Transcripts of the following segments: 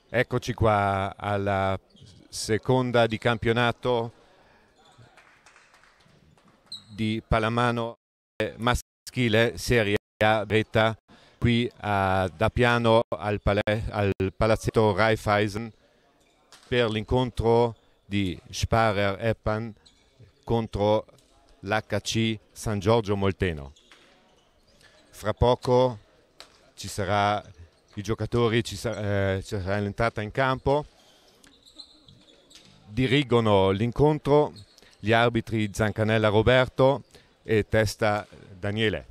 Eccoci qua alla seconda di campionato di pallamano maschile Serie A Bretta, qui a Dappiano al palazzetto Raiffeisen per l'incontro di Sparer Eppan contro l'HC San Giorgio Molteno. Fra poco ci sarà i giocatori, ci sarà l'entrata in campo, dirigono l'incontro gli arbitri Zancanella Roberto e Testa Daniele.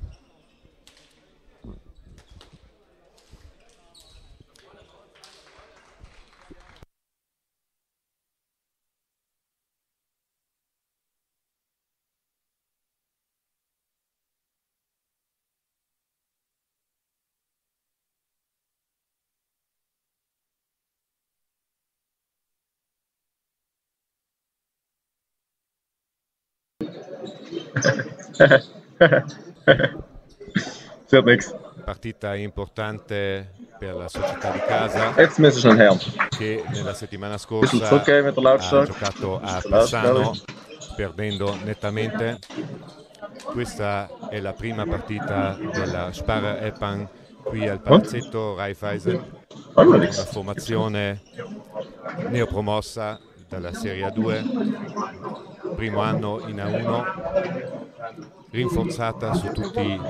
Wird nichts. Partita importante per la società di casa Jetzt müssen wir schnell her. che nella settimana Bisschen scorsa zurückgehen mit der ha Lautstärke. giocato a Zu laut, glaube Passano ich. perdendo nettamente. Questa è la prima partita della Sparer Eppan qui al palazzetto Raiffeisen, Haben wir una nichts. formazione neopromossa dalla Serie A2, primo anno in A1, rinforzata su tutte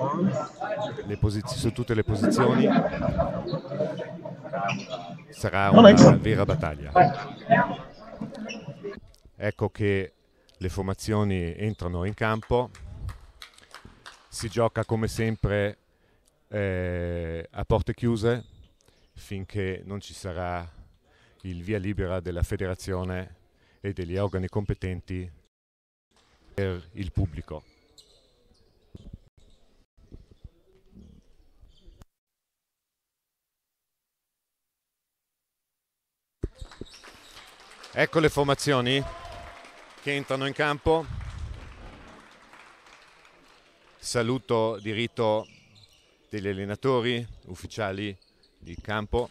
le posizioni. Sarà una vera battaglia. Ecco che le formazioni entrano in campo. Si gioca come sempre a porte chiuse finché non ci sarà il via libera della federazione e degli organi competenti per il pubblico. Ecco le formazioni che entrano in campo. Saluto di rito degli allenatori, ufficiali di campo.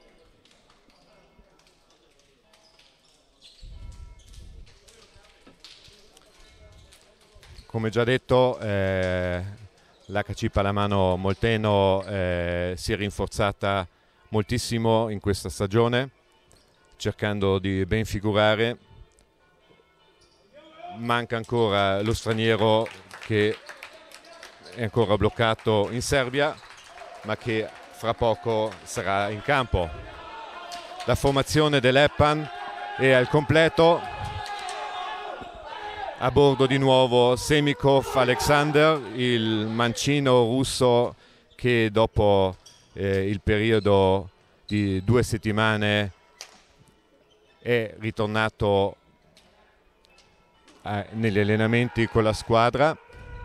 Come già detto, l'HC Pallamano Molteno si è rinforzata moltissimo in questa stagione, cercando di ben figurare. Manca ancora lo straniero che è ancora bloccato in Serbia, ma che fra poco sarà in campo. La formazione dell'Eppan è al completo. A bordo di nuovo Semikov Alexander, il mancino russo che dopo il periodo di 2 settimane è ritornato negli allenamenti con la squadra.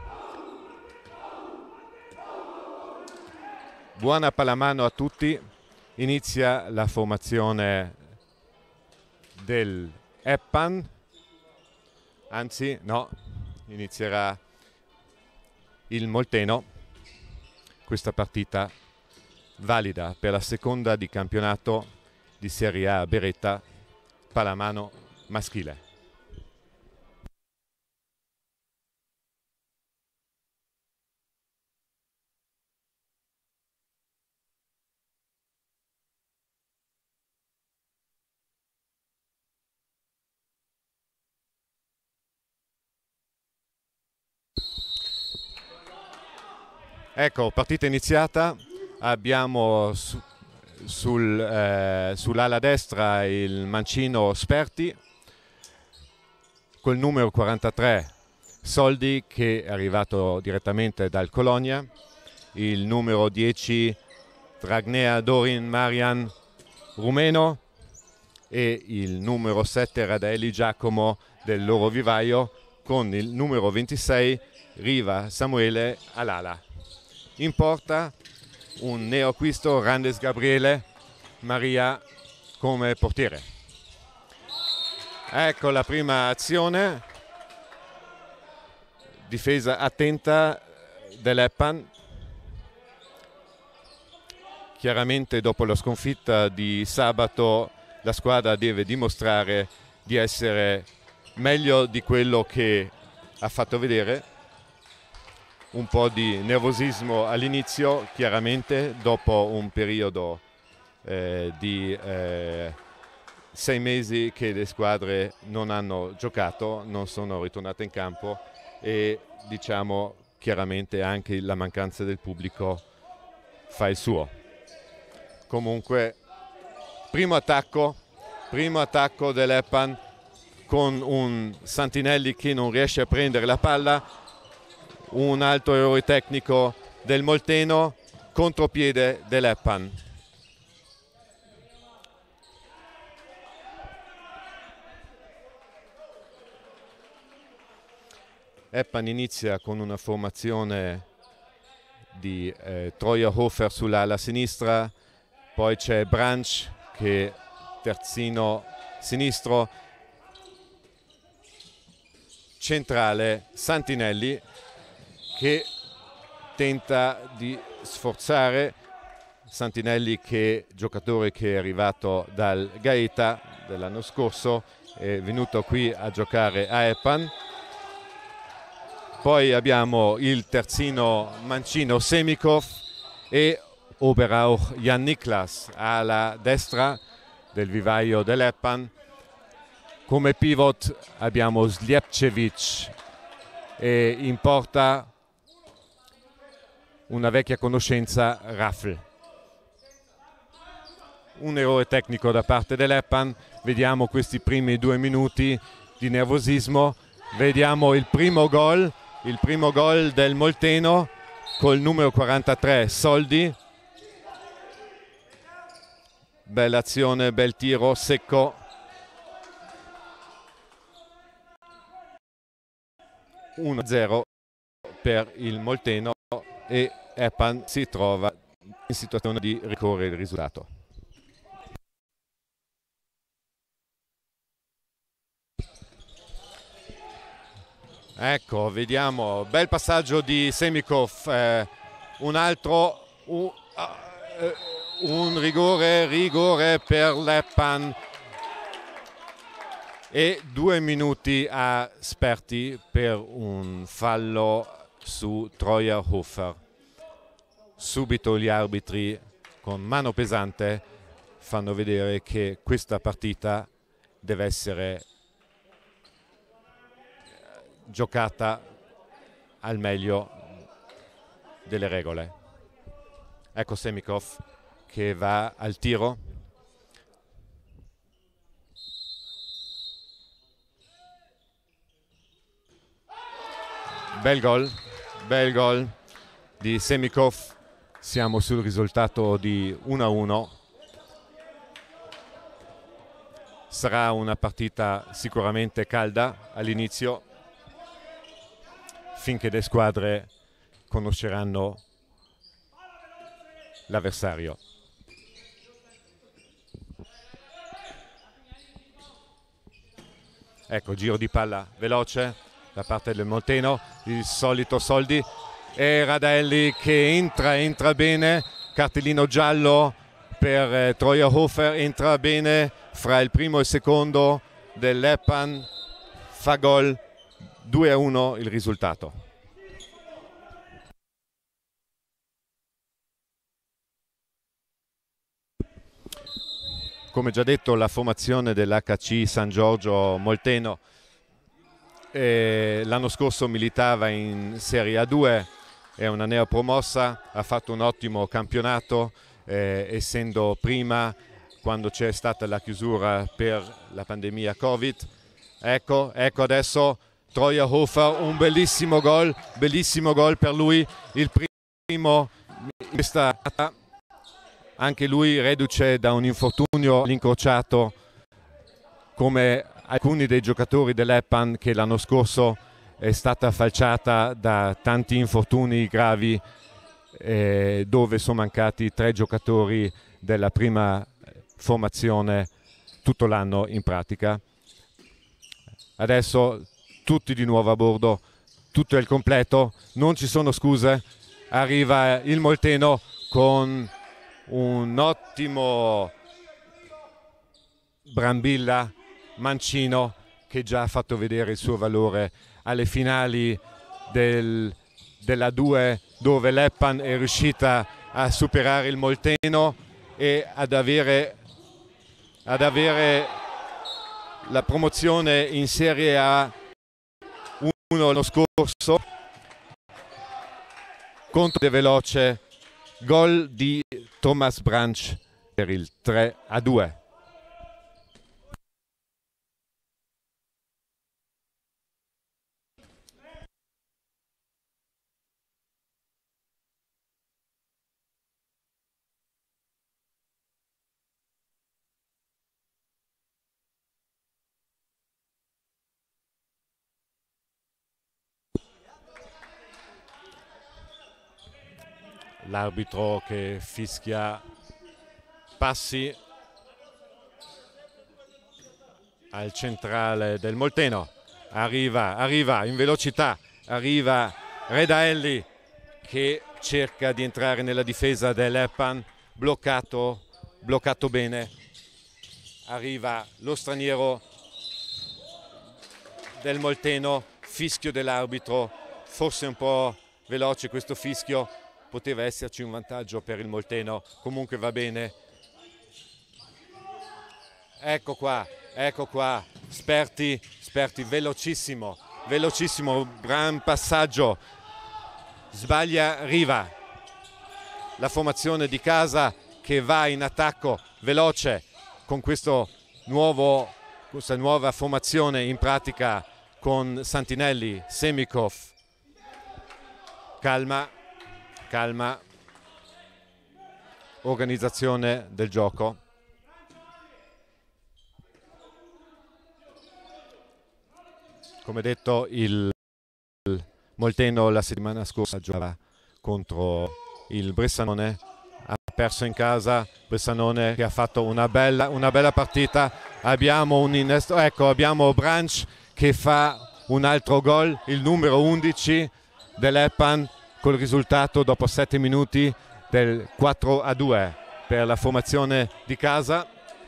Buona pallamano a tutti. Inizia la formazione del Eppan, anzi no, inizierà il Molteno. Questa partita valida per la seconda di campionato di Serie A Beretta pallamano maschile. Ecco, partita iniziata, abbiamo sull'ala destra il mancino Sperti, col numero 43 Soldi che è arrivato direttamente dal Colonia, il numero 10 Dragnea Dorin Marian rumeno e il numero 7 Radaeli Giacomo del loro vivaio, con il numero 26 Riva Samuele all'ala. In porta un neoacquisto Randes Gabriele Maria come portiere. Ecco la prima azione, difesa attenta dell'Eppan Chiaramente dopo la sconfitta di sabato la squadra deve dimostrare di essere meglio di quello che ha fatto vedere. Un po' di nervosismo all'inizio, chiaramente dopo un periodo di 6 mesi che le squadre non hanno giocato, non sono ritornate in campo, e diciamo chiaramente anche la mancanza del pubblico fa il suo. Comunque primo attacco dell'Eppan con un Santinelli che non riesce a prendere la palla, un altro errore tecnico del Molteno, contropiede dell'Eppan. Eppan inizia con una formazione di Troja Hofer sull'ala sinistra, poi c'è Branch che terzino sinistro, centrale Santinelli che tenta di sforzare. Santinelli, che giocatore che è arrivato dal Gaeta dell'anno scorso, è venuto qui a giocare a Eppan. Poi abbiamo il terzino mancino Semikov e Oberauch Jan Niklas alla destra del vivaio dell'Eppan. Come pivot abbiamo Slijepcevic e in porta una vecchia conoscenza, Raffl. Un errore tecnico da parte dell'Eppan. Vediamo questi primi 2 minuti di nervosismo. Vediamo il primo gol del Molteno col numero 43 Soldi. Bella azione, bel tiro secco. 1-0 per il Molteno e Eppan si trova in situazione di ricorrere il risultato. Ecco, vediamo, bel passaggio di Semikov, un altro, un rigore per l'Eppan e 2 minuti a Sperti per un fallo su Troja Hofer. Subito gli arbitri con mano pesante fanno vedere che questa partita deve essere giocata al meglio delle regole. Ecco Semikov che va al tiro. Bel gol di Semikov. Siamo sul risultato di 1-1. Sarà una partita sicuramente calda all'inizio, finché le squadre conosceranno l'avversario. Ecco, giro di palla veloce da parte del Molteno, il solito Soldi e Radelli che entra bene, cartellino giallo per Troja Hofer, entra bene fra il primo e il secondo dell'Eppan, fa gol. 2-1 il risultato. Come già detto, la formazione dell'HC San Giorgio Molteno l'anno scorso militava in Serie A2, è una neopromossa, ha fatto un ottimo campionato, essendo prima quando c'è stata la chiusura per la pandemia Covid. Ecco adesso Troja Hofer, un bellissimo gol per lui, il primo in questa, anche lui reduce da un infortunio all'incrociato come alcuni dei giocatori dell'Eppan, che l'anno scorso è stata falciata da tanti infortuni gravi, dove sono mancati 3 giocatori della prima formazione tutto l'anno in pratica. Adesso tutti di nuovo a bordo, tutto è il completo, non ci sono scuse, arriva il Molteno con un ottimo Brambilla mancino che già ha fatto vedere il suo valore alle finali della 2, dove l'Eppan è riuscita a superare il Molteno e ad avere la promozione in Serie A 1 l'anno scorso contro De Veloce. Gol di Thomas Branch per il 3-2. L'arbitro che fischia passi al centrale del Molteno. Arriva in velocità, arriva Redaelli che cerca di entrare nella difesa dell'Eppan, bloccato bene. Arriva lo straniero del Molteno, fischio dell'arbitro, forse un po' veloce questo fischio. Poteva esserci un vantaggio per il Molteno, comunque va bene. Ecco qua, Sperti, velocissimo, gran passaggio, sbaglia Riva. La formazione di casa che va in attacco veloce con questa nuova formazione in pratica con Santinelli, Semikov. Calma, organizzazione del gioco. Come detto, il Molteno la settimana scorsa giocava contro il Bressanone, ha perso in casa. Bressanone che ha fatto una bella partita. Abbiamo un innesto, abbiamo Branch che fa un altro gol, il numero 11 dell'Eppan, col risultato dopo 7 minuti del 4-2 per la formazione di casa.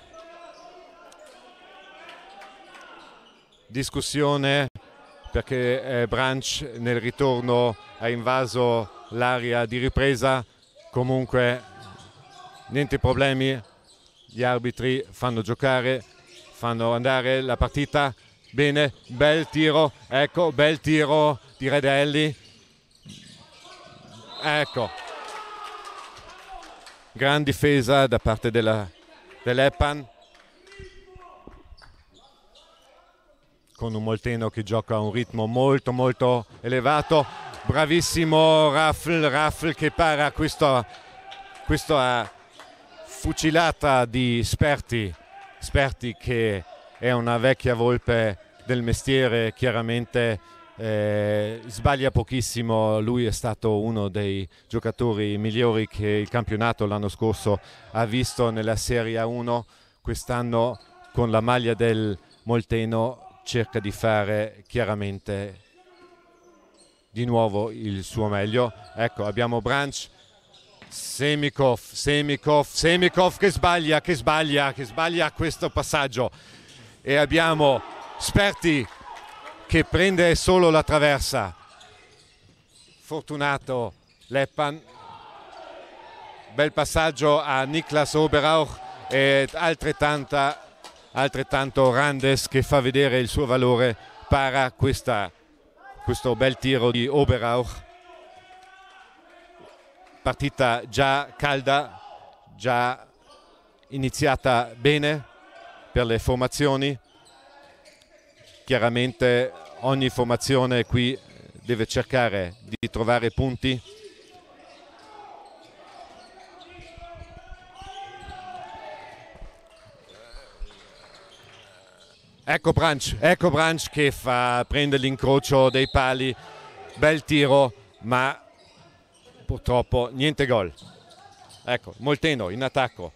Discussione perché Branch nel ritorno ha invaso l'area di ripresa. Comunque niente problemi, gli arbitri fanno andare la partita bene. Bel tiro di Redaelli. Gran difesa da parte dell'Eppan, con un Molteno che gioca a un ritmo molto elevato. Bravissimo Raffl che para questa fucilata di Sperti che è una vecchia volpe del mestiere, chiaramente. Sbaglia pochissimo. Lui è stato uno dei giocatori migliori che il campionato l'anno scorso ha visto nella Serie A1. Quest'anno con la maglia del Molteno cerca di fare chiaramente di nuovo il suo meglio. Ecco, abbiamo Branch, Semikov che sbaglia questo passaggio, e abbiamo Sperti che prende solo la traversa. Fortunato l'Eppan. Bel passaggio a Niklas Oberauch e altrettanto Randes che fa vedere il suo valore. Para questo bel tiro di Oberauch. Partita già calda, già iniziata bene per le formazioni. Chiaramente ogni formazione qui deve cercare di trovare punti. Ecco Branch che prende l'incrocio dei pali. Bel tiro, ma purtroppo niente gol. Ecco, Molteno in attacco.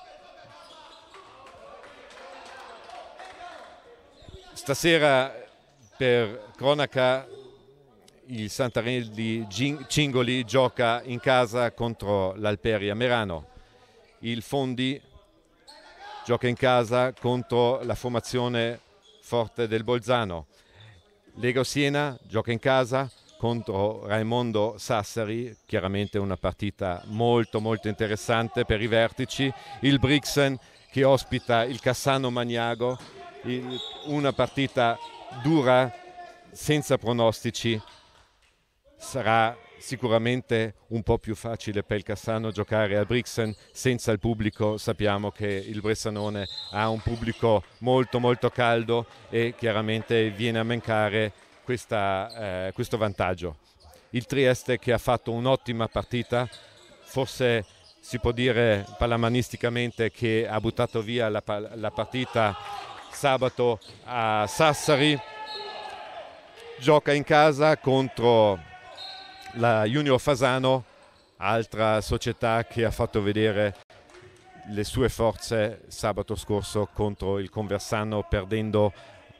Stasera, per cronaca, il Santarelli Cingoli gioca in casa contro l'Alperia Merano. il Fondi gioca in casa contro la formazione forte del Bolzano. Lega Siena gioca in casa contro Raimondo Sassari, chiaramente una partita molto molto interessante per i vertici. Il Brixen che ospita il Cassano Magnago, una partita dura, senza pronostici. Sarà sicuramente un po' più facile per il Cassano giocare a Brixen senza il pubblico. Sappiamo che il Bressanone ha un pubblico molto molto caldo e chiaramente viene a mancare questo vantaggio. Il Trieste che ha fatto un'ottima partita, forse si può dire pallamanisticamente che ha buttato via la partita sabato a Sassari, gioca in casa contro la Junior Fasano, altra società che ha fatto vedere le sue forze sabato scorso contro il Conversano, perdendo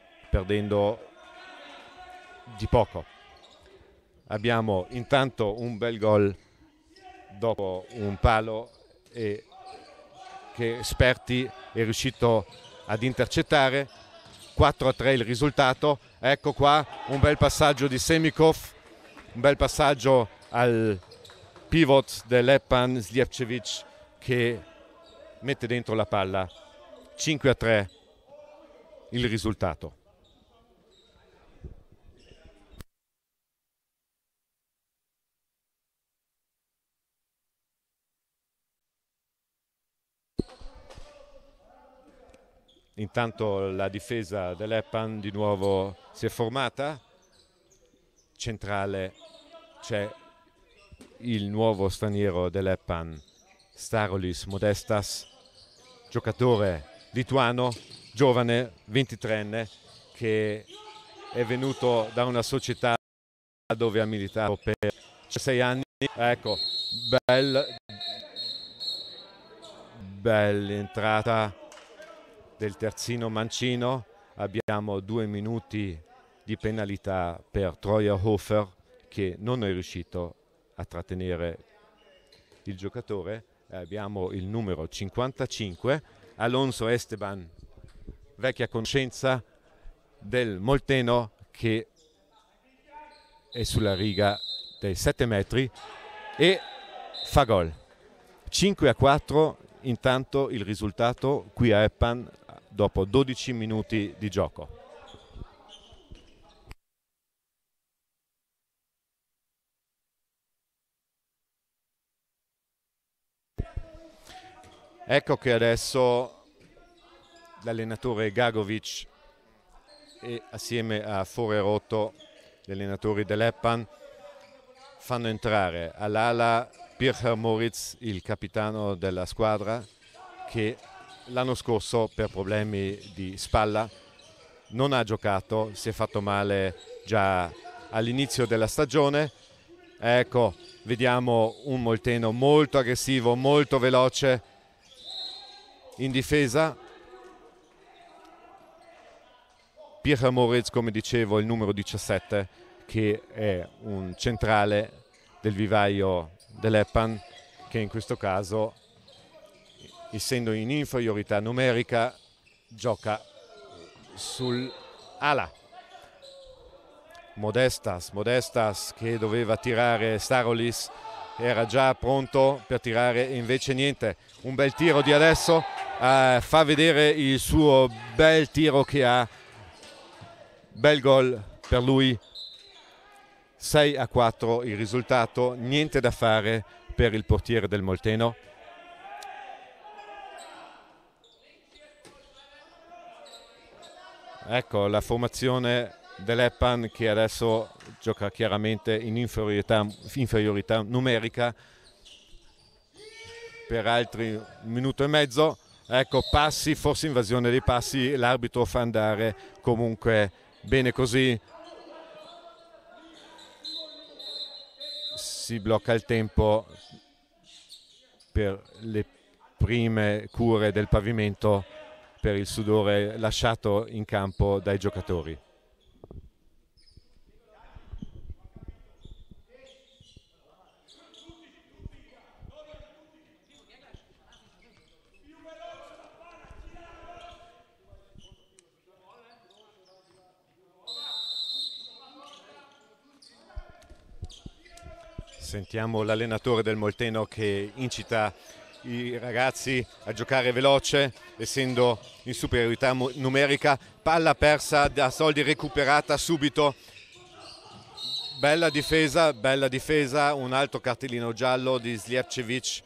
di poco. Abbiamo intanto un bel gol dopo un palo che Sperti è riuscito ad intercettare. 4-3 il risultato. Ecco qua un bel passaggio di Semikov, un bel passaggio al pivot dell'Eppan Slijepcevic che mette dentro la palla. 5-3 il risultato. Intanto la difesa dell'Eppan di nuovo si è formata. Centrale c'è il nuovo straniero dell'Eppan, Starolis Modestas, giocatore lituano, giovane, 23enne, che è venuto da una società dove ha militato per 6 anni. Ecco, bella entrata del terzino mancino. Abbiamo 2 minuti di penalità per Troja Hofer che non è riuscito a trattenere il giocatore. Abbiamo il numero 55, Alonso Esteban, vecchia conoscenza del Molteno, che è sulla riga dei 7 metri e fa gol. 5-4 intanto il risultato qui a Eppan dopo 12 minuti di gioco. Ecco che adesso l'allenatore Gagovic e assieme a Forerotto, gli allenatori dell'Eppan, fanno entrare all'ala Pircher Moritz, il capitano della squadra, che l'anno scorso per problemi di spalla non ha giocato, si è fatto male già all'inizio della stagione. Ecco, vediamo un Molteno molto aggressivo, molto veloce in difesa. Pircher Moritz, come dicevo, il numero 17, che è un centrale del vivaio dell'Eppan, che in questo caso, essendo in inferiorità numerica, gioca sull'ala. Modestas che doveva tirare Starolis, era già pronto per tirare, invece niente. Un bel tiro di adesso, fa vedere il suo bel tiro che ha. Bel gol per lui. 6-4 il risultato, niente da fare per il portiere del Molteno. Ecco la formazione dell'Eppan che adesso gioca chiaramente in inferiorità numerica per altri 1 minuto e mezzo. Ecco, passi, forse invasione dei passi, l'arbitro fa andare comunque bene così. Si blocca il tempo per le prime cure del pavimento per il sudore lasciato in campo dai giocatori. Sentiamo l'allenatore del Molteno che incita i ragazzi a giocare veloce, essendo in superiorità numerica. Palla persa da Soldi, recuperata subito. Bella difesa, un altro cartellino giallo di Slijavcevic.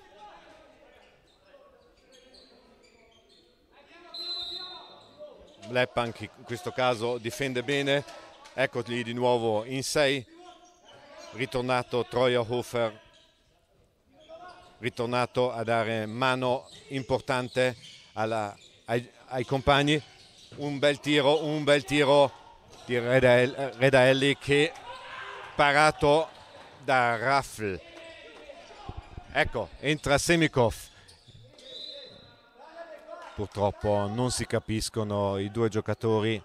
Leppan che in questo caso difende bene, eccoli di nuovo in 6, ritornato Treuerhofer, ritornato a dare mano importante ai compagni. Un bel tiro di Redaelli che parato da Raffl. Ecco, entra Semikov. Purtroppo non si capiscono i due giocatori,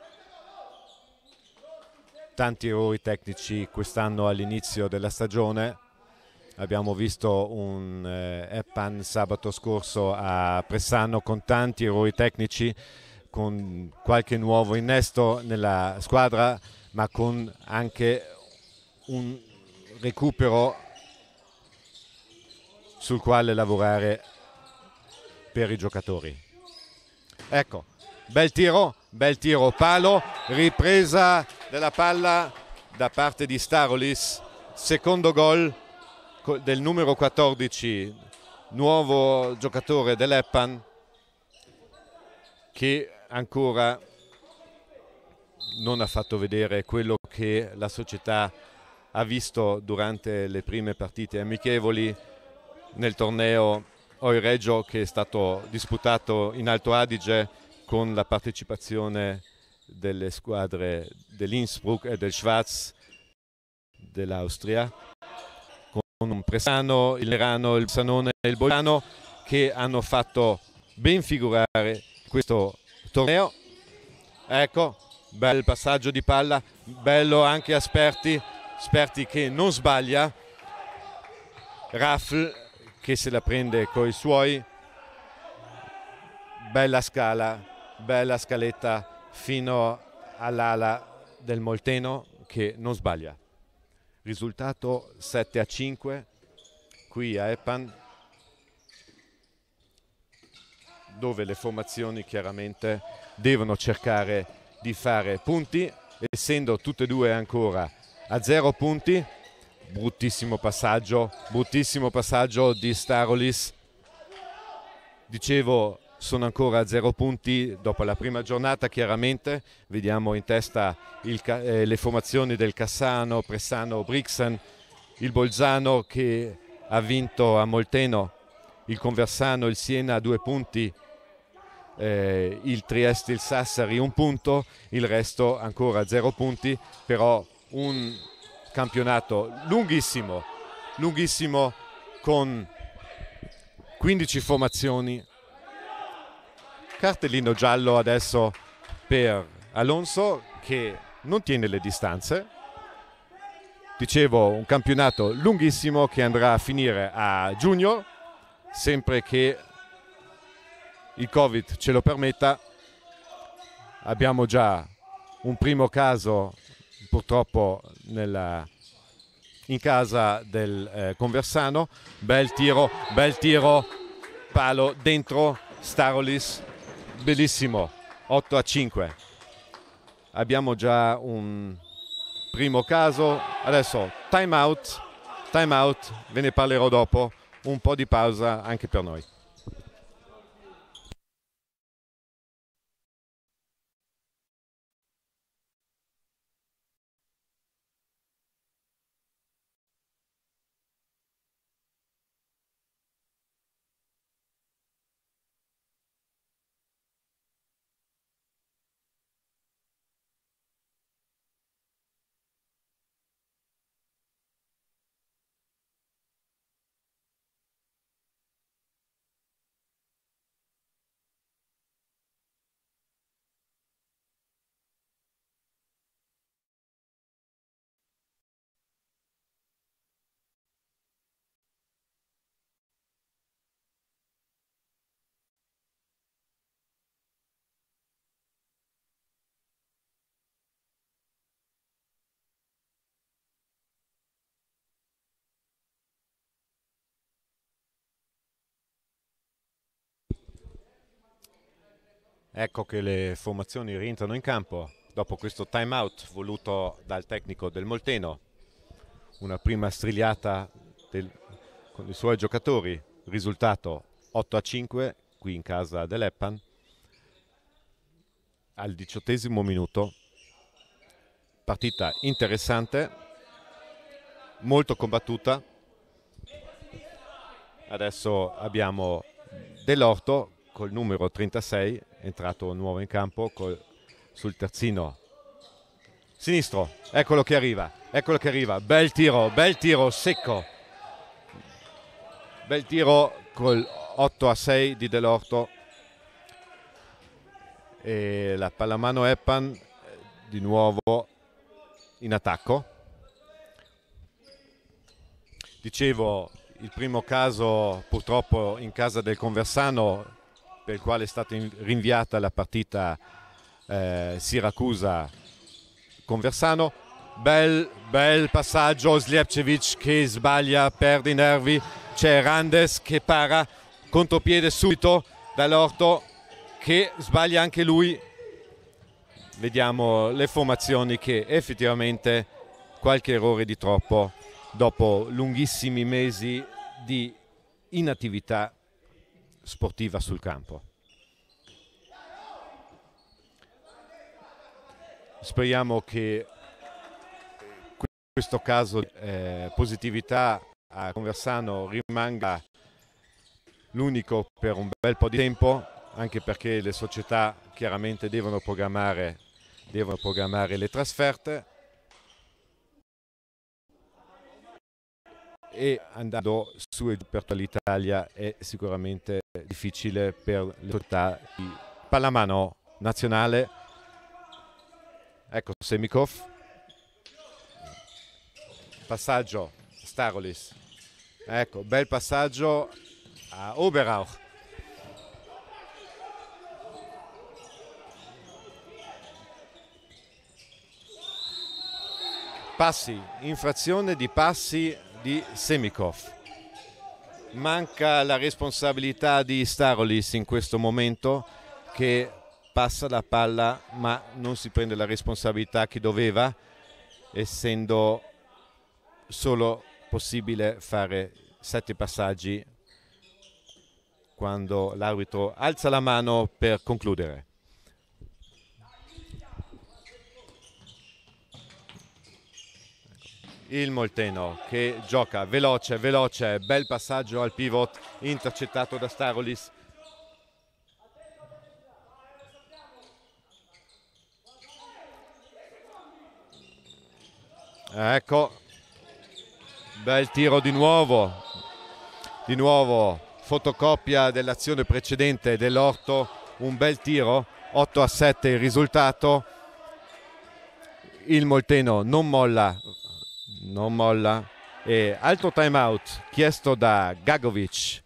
tanti errori tecnici quest'anno all'inizio della stagione. Abbiamo visto un Eppan sabato scorso a Pressano con tanti errori tecnici, con qualche nuovo innesto nella squadra, ma con anche un recupero sul quale lavorare per i giocatori. Ecco, bel tiro, palo, ripresa della palla da parte di Starolis, secondo gol del numero 14, nuovo giocatore dell'Eppan, che ancora non ha fatto vedere quello che la società ha visto durante le prime partite amichevoli nel torneo Oireggio, che è stato disputato in Alto Adige con la partecipazione delle squadre dell'Innsbruck e del Schwaz dell'Austria, con un Pressano, il Nerano, il Sanone e il Bolzano, che hanno fatto ben figurare questo torneo. Ecco, bel passaggio di palla, bello anche a Sperti che non sbaglia, Raffl che se la prende coi suoi, bella scala, bella scaletta fino all'ala del Molteno che non sbaglia. Risultato 7-5 qui a Eppan, dove le formazioni chiaramente devono cercare di fare punti, essendo tutte e due ancora a 0 punti. Bruttissimo passaggio di Starolis. Dicevo, sono ancora a 0 punti dopo la prima giornata, chiaramente. Vediamo in testa le formazioni del Cassano, Pressano, Brixen, il Bolzano che ha vinto a Molteno, il Conversano, il Siena a 2 punti, il Trieste, il Sassari 1 punto, il resto ancora a 0 punti, però un campionato lunghissimo con 15 formazioni. Cartellino giallo adesso per Alonso che non tiene le distanze. Dicevo, un campionato lunghissimo che andrà a finire a giugno, sempre che il Covid ce lo permetta. Abbiamo già un primo caso purtroppo in casa del Conversano. Bel tiro, palo dentro Starolis, bellissimo, 8-5. Abbiamo già un primo caso, adesso time out, ve ne parlerò dopo, un po' di pausa anche per noi. Ecco che le formazioni rientrano in campo dopo questo time out voluto dal tecnico del Molteno. Una prima strigliata con i suoi giocatori, risultato 8-5 qui in casa dell'Eppan. Al 18° minuto, partita interessante, molto combattuta. Adesso abbiamo Dell'Orto col numero 36, entrato nuovo in campo sul terzino sinistro. Eccolo che arriva, bel tiro secco, bel tiro col 8-6 di Dell'Orto. E la pallamano Eppan di nuovo in attacco. Dicevo, il primo caso purtroppo in casa del Conversano, per il quale è stata rinviata la partita Siracusa-Conversano. Bel passaggio, Slijepcevic che sbaglia, perde i nervi, c'è Randes che para, contropiede subito dall'Orto che sbaglia anche lui. Vediamo le formazioni che effettivamente qualche errore di troppo dopo lunghissimi mesi di inattività sportiva sul campo. Speriamo che questo caso di positività a Conversano rimanga l'unico per un bel po' di tempo, anche perché le società chiaramente devono programmare le trasferte, e andando su e giù per l'Italia è sicuramente difficile per le società di pallamano nazionale. Ecco Semikov, passaggio Starolis, ecco bel passaggio a Oberauch. Passi, infrazione di passi di Semikov. Manca la responsabilità di Starolis in questo momento, che passa la palla ma non si prende la responsabilità che doveva, essendo solo possibile fare 7 passaggi quando l'arbitro alza la mano per concludere. Il Molteno che gioca veloce, bel passaggio al pivot intercettato da Starolis. Ecco, bel tiro di nuovo fotocopia dell'azione precedente dell'Orto, un bel tiro, 8-7 il risultato. Il Molteno non molla e altro time out chiesto da Gagovic.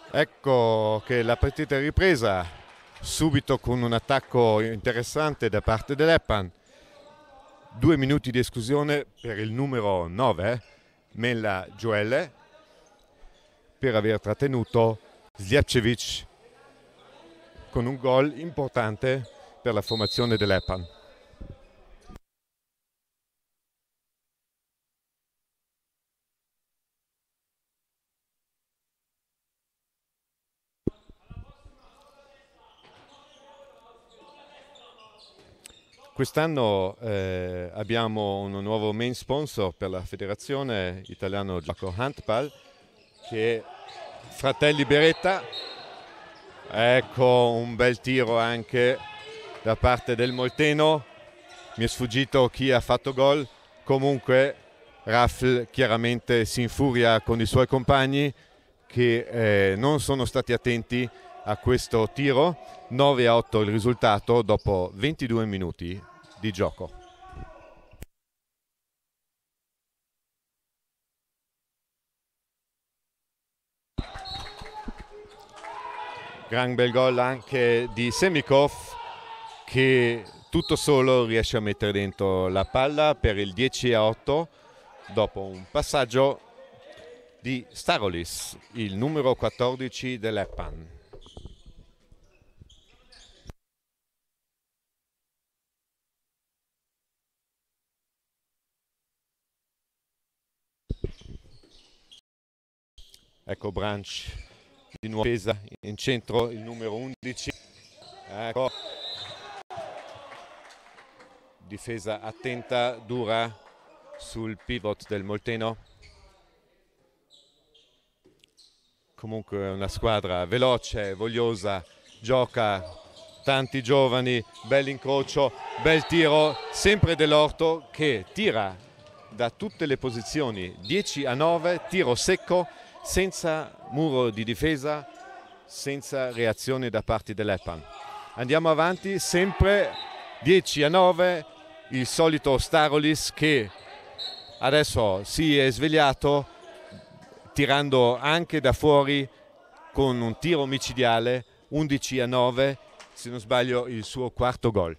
Ecco che la partita è ripresa subito con un attacco interessante da parte dell'Eppan. 2 minuti di esclusione per il numero 9, Mella Joelle, per aver trattenuto Zljepcevic con un gol importante per la formazione dell'Eppan. Quest'anno abbiamo un nuovo main sponsor per la federazione italiano gioco handball, che è Fratelli Beretta. Ecco un bel tiro anche da parte del Molteno, mi è sfuggito chi ha fatto gol, comunque Raffl chiaramente si infuria con i suoi compagni che non sono stati attenti a questo tiro. 9-8 il risultato dopo 22 minuti di gioco. Gran bel gol anche di Semikov, che tutto solo riesce a mettere dentro la palla per il 10-8 dopo un passaggio di Starolis, il numero 14 dell'Eppan. Ecco Branch di nuovo pesa in centro, il numero 11. Ecco, difesa attenta, dura sul pivot del Molteno. Comunque è una squadra veloce, vogliosa, gioca, tanti giovani, bell'incrocio, bel tiro, sempre dell'Orto che tira da tutte le posizioni, 10-9, tiro secco, senza muro di difesa, senza reazioni da parte dell'Eppan. Andiamo avanti, sempre 10-9, il solito Starolis che adesso si è svegliato tirando anche da fuori con un tiro micidiale, 11-9, se non sbaglio il suo quarto gol.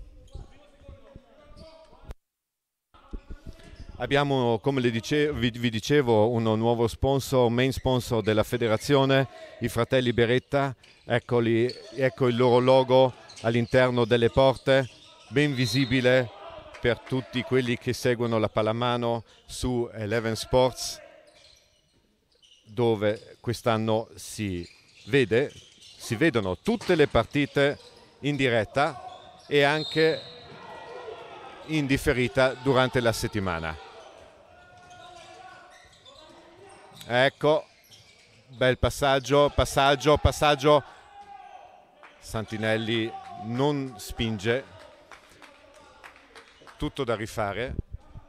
Abbiamo, come vi dicevo, un nuovo sponsor, main sponsor della federazione, i Fratelli Beretta. Eccoli, ecco il loro logo all'interno delle porte, ben visibile per tutti quelli che seguono la pallamano su Eleven Sports, dove quest'anno si vedono tutte le partite in diretta e anche in differita durante la settimana. Ecco, bel passaggio. Santinelli non spinge, tutto da rifare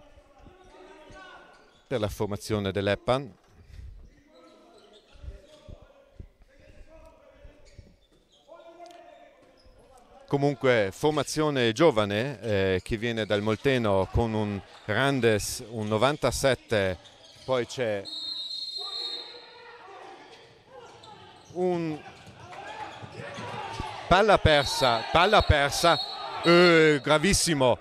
per la formazione dell'Eppan. Comunque formazione giovane che viene dal Molteno con un Randes, un 97, poi c'è un palla persa, gravissimo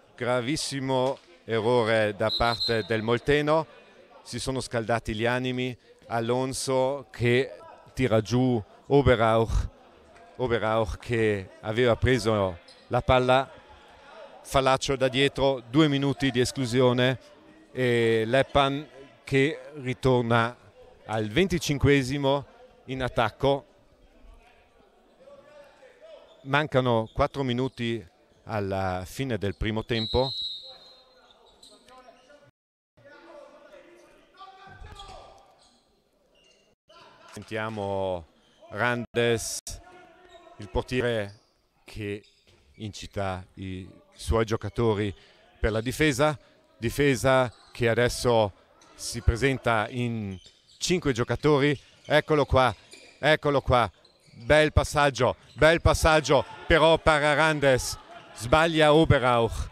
errore da parte del Molteno, si sono scaldati gli animi, Alonso che tira giù Oberauch che aveva preso la palla, Falaccio da dietro, 2 minuti di esclusione e l'Eppan che ritorna al 25esimo in attacco. Mancano 4 minuti alla fine del primo tempo. Sentiamo Randes, il portiere che incita i suoi giocatori per la difesa che adesso si presenta in 5 giocatori. Eccolo qua, bel passaggio, però per Randes, sbaglia Oberauch,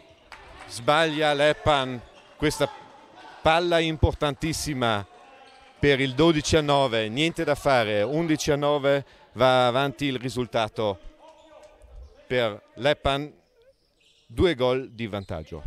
sbaglia l'Eppan, questa palla importantissima per il 12-9, niente da fare, 11-9 va avanti il risultato per Leppan, 2 gol di vantaggio.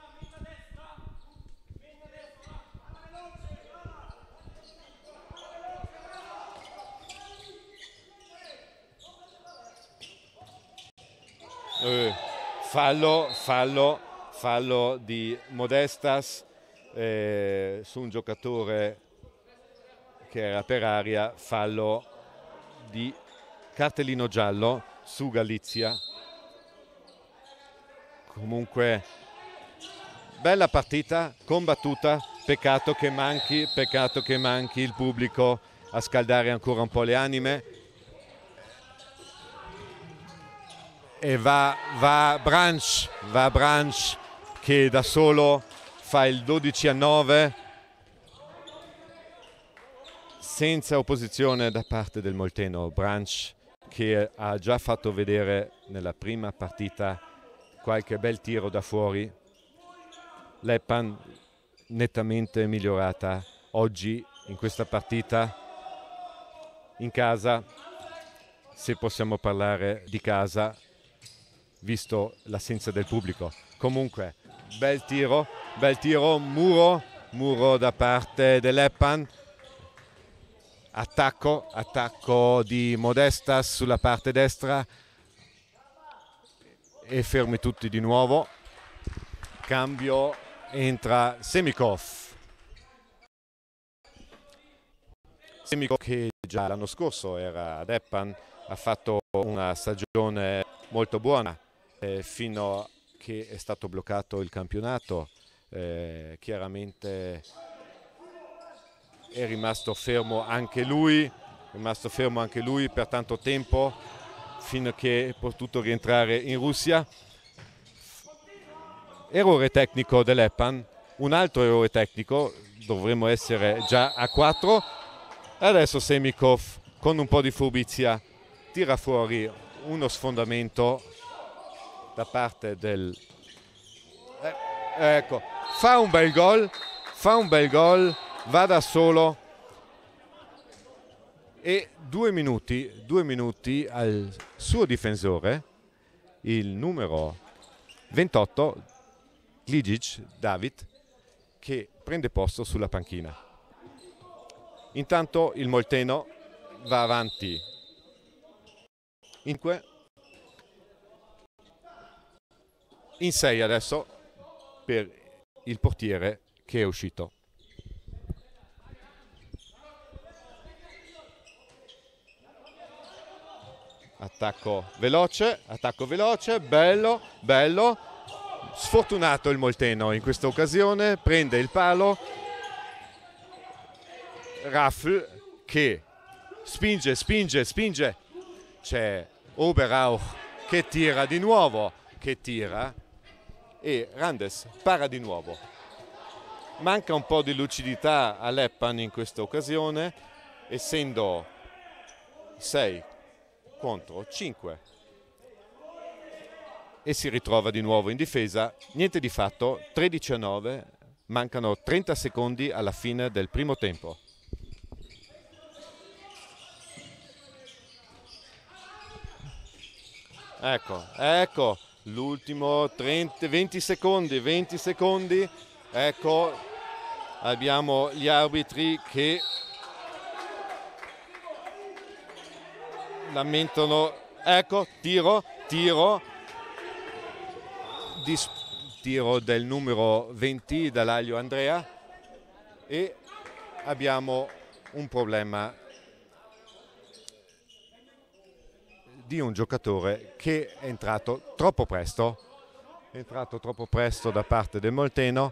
Fallo di Modestas su un giocatore che era per aria, fallo di cartellino giallo su Galizia. Comunque bella partita, combattuta, peccato che manchi il pubblico a scaldare ancora un po' le anime. E va Branch che da solo fa il 12-9 senza opposizione da parte del Molteno. Branch che ha già fatto vedere nella prima partita qualche bel tiro da fuori. Leppan nettamente migliorata oggi in questa partita in casa, se possiamo parlare di casa visto l'assenza del pubblico. Comunque bel tiro, muro da parte dell'Eppan, attacco di Modestas sulla parte destra e fermi tutti di nuovo. Cambio, entra Semikov che già l'anno scorso era ad Eppan, ha fatto una stagione molto buona fino a che è stato bloccato il campionato. Chiaramente è rimasto fermo anche lui per tanto tempo, fino a che è potuto rientrare in Russia. Errore tecnico dell'Eppan, un altro errore tecnico, dovremmo essere già a 4. Adesso Semikov con un po' di furbizia tira fuori uno sfondamento da parte del... ecco, fa un bel gol, va da solo e 2 minuti al suo difensore, il numero 28, Gligic David, che prende posto sulla panchina. Intanto il Molteno va avanti in 6 adesso per il portiere che è uscito. Attacco veloce, bello. Sfortunato il Molteno in questa occasione, prende il palo. Raffl che spinge. C'è Oberauch che tira di nuovo, e Randes para di nuovo. Manca un po' di lucidità a Leppan in questa occasione, essendo 6 contro 5, e si ritrova di nuovo in difesa. Niente di fatto, 13-9, mancano 30 secondi alla fine del primo tempo. Ecco, l'ultimo 20 secondi, ecco, abbiamo gli arbitri che lamentano, ecco, tiro del numero 20 Dall'Aglio Andrea, e abbiamo un problema di un giocatore che è entrato troppo presto da parte del Molteno.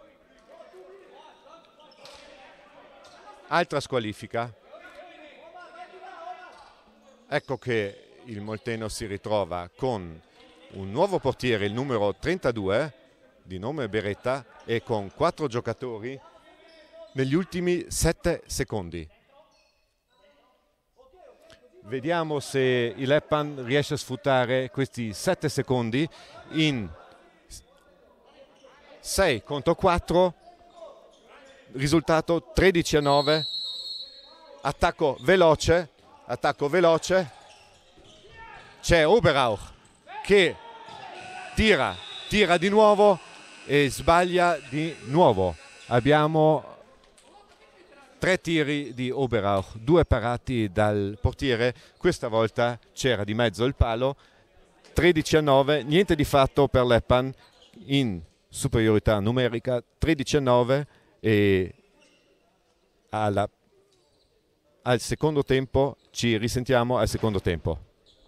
Altra squalifica. Ecco che il Molteno si ritrova con un nuovo portiere, il numero 32 di nome Beretta, e con 4 giocatori negli ultimi 7 secondi. Vediamo se il Leppan riesce a sfruttare questi 7 secondi in 6 contro 4, risultato 13-9 attacco veloce, c'è Oberauch che tira di nuovo e sbaglia di nuovo. Abbiamo 3 tiri di Oberauch, 2 parati dal portiere, questa volta c'era di mezzo il palo. 13-9, niente di fatto per l'Eppan in superiorità numerica, 13-9, e al secondo tempo ci risentiamo al secondo tempo.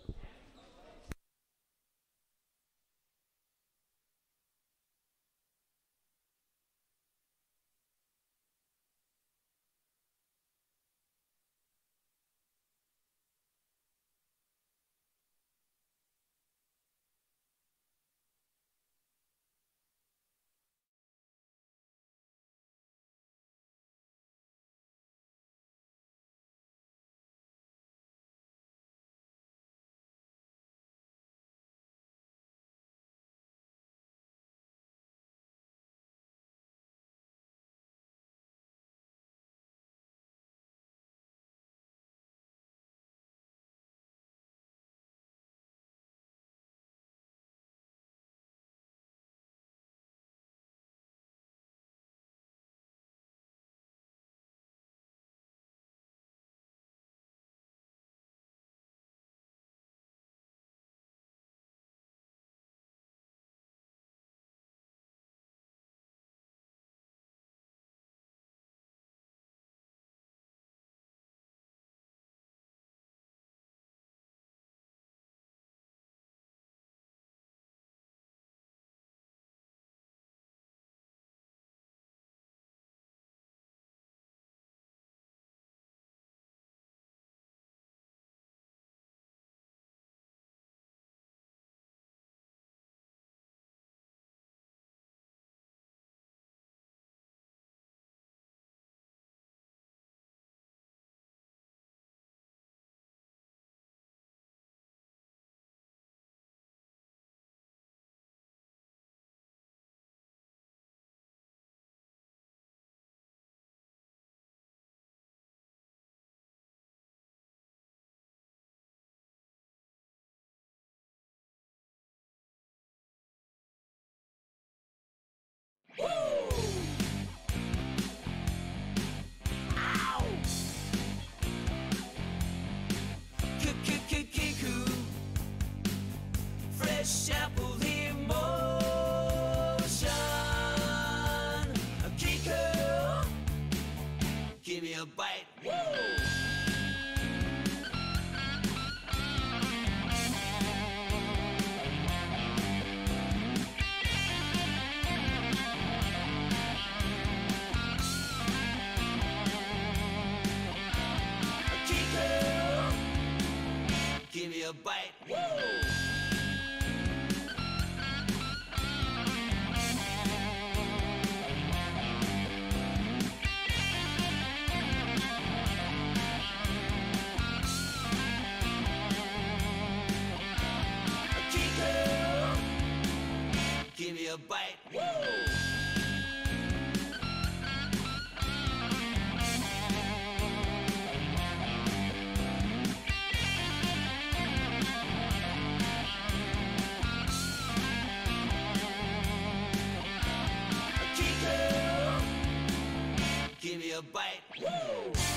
Fresh apple emotion. Kiku, give me a bite. Kiku, give me a bite. Give me a bite. Give me a bite.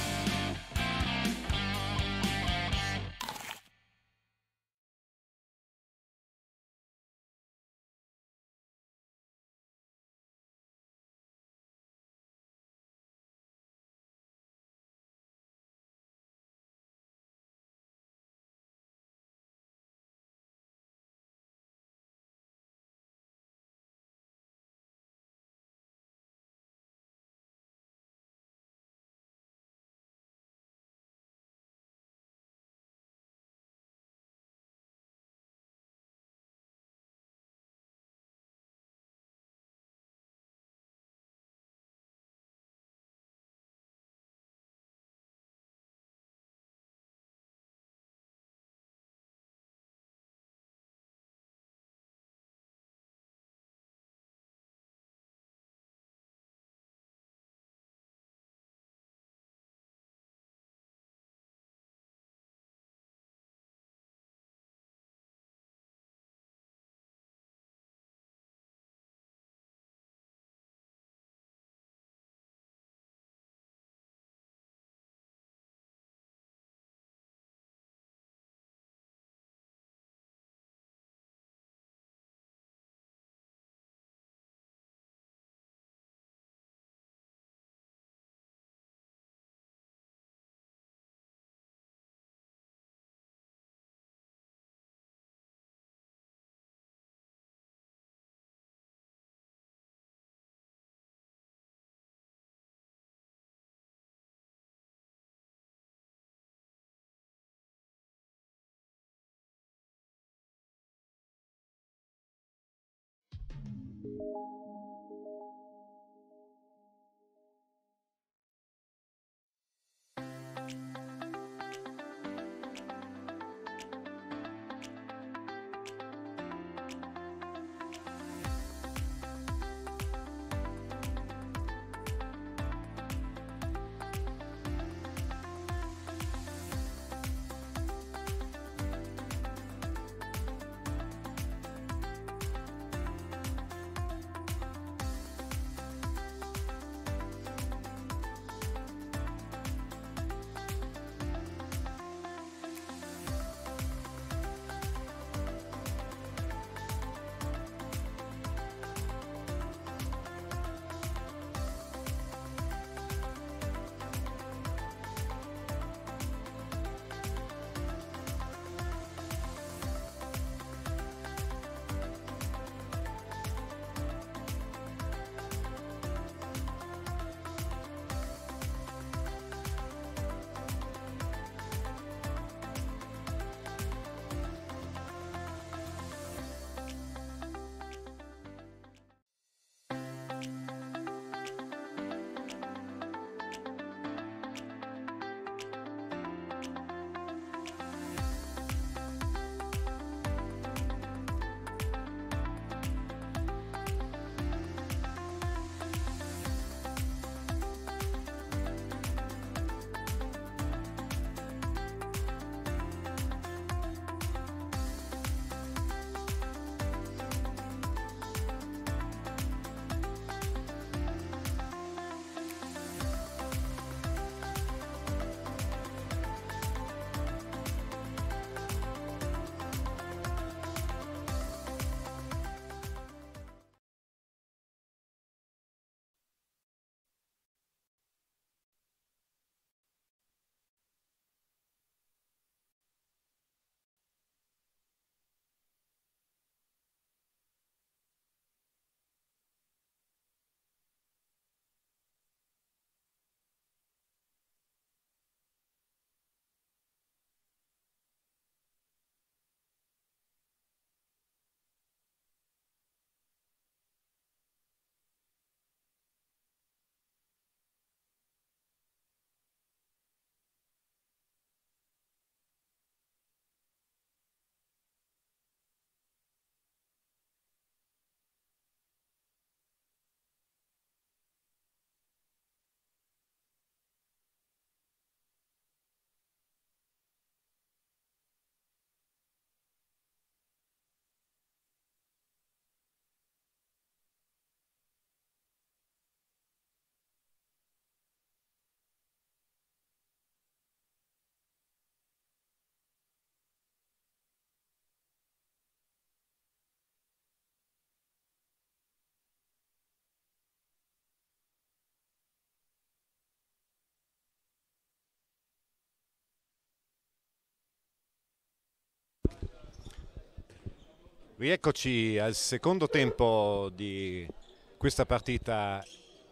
Rieccoci al secondo tempo di questa partita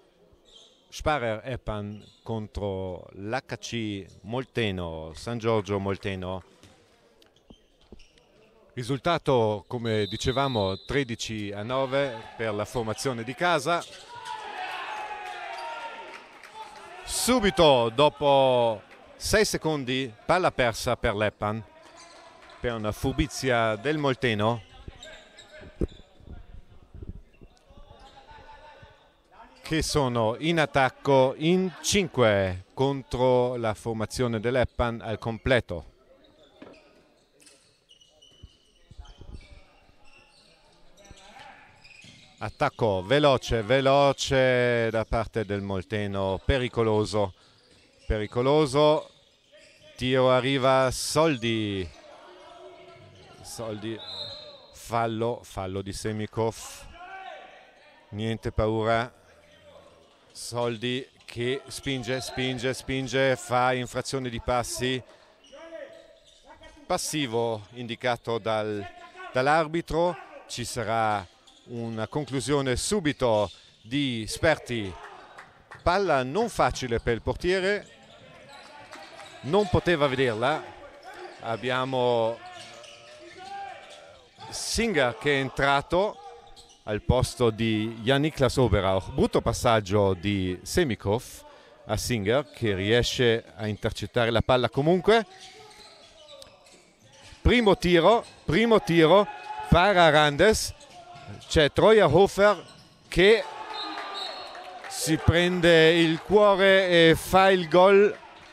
Sparer Eppan contro l'HC Molteno, San Giorgio Molteno. Risultato, come dicevamo, 13-9 per la formazione di casa. Subito dopo 6 secondi palla persa per l'Eppan per una furbizia del Molteno, che sono in attacco in 5 contro la formazione dell'Eppan al completo. Attacco veloce, veloce da parte del Molteno, pericoloso, pericoloso. Tiro arriva, Soldi, fallo di Semikov, niente paura. Soldi che spinge, fa infrazione di passi, passivo indicato dall'arbitro. Ci sarà una conclusione subito di Sperti. Palla non facile per il portiere, non poteva vederla. Abbiamo Singer che è entrato al posto di Jan-Niklas Oberauch. Brutto passaggio di Semikov a Singer, che riesce a intercettare la palla comunque. Primo tiro, para Randes, c'è Troja Hofer che si prende il cuore e fa il gol.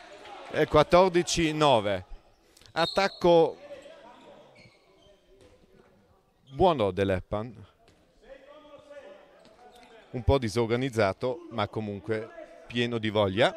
14-9. Attacco buono dell'Eppan, un po' disorganizzato ma comunque pieno di voglia.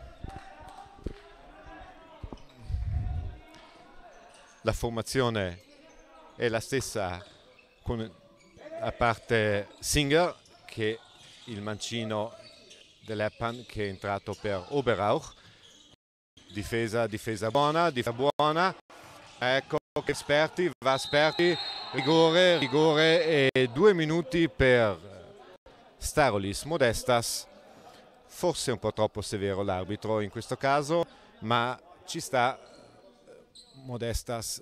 La formazione è la stessa, a parte Singer, che il mancino dell'Eppan che è entrato per Oberauch. Difesa buona, ecco che va Sperti, rigore e 2 minuti per Starolis. Modestas, forse un po' troppo severo l'arbitro in questo caso, ma ci sta. Modestas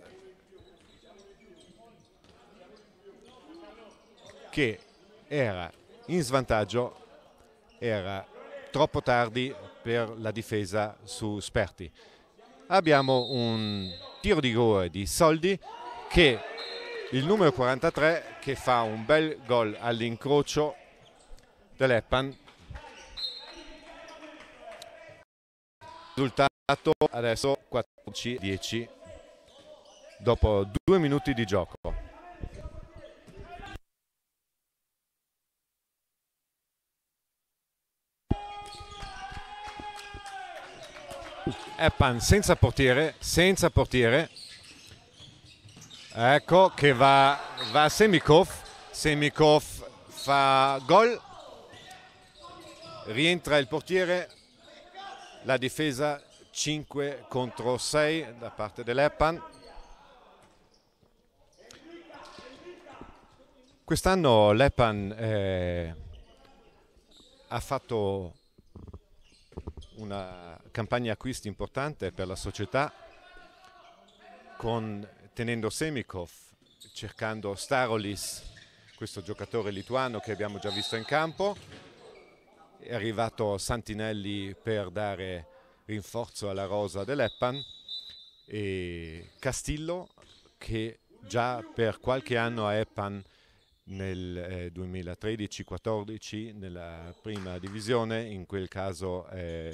che era in svantaggio, era troppo tardi per la difesa su Sperti. Abbiamo un tiro di rigore di Soldi, che il numero 43, che fa un bel gol all'incrocio dell'Eppan. Risultato adesso 14-10 dopo 2 minuti di gioco. Eppan senza portiere, ecco che va Semikov fa gol, rientra il portiere, la difesa 5 contro 6 da parte dell'Eppan. Quest'anno l'Eppan ha fatto una campagna acquisti importante per la società, tenendo Semikov, cercando Starolis, questo giocatore lituano che abbiamo già visto in campo. È arrivato Santinelli per dare rinforzo alla rosa dell'Eppan, e Castillo, che già per qualche anno a Eppan nel 2013-14 nella prima divisione. In quel caso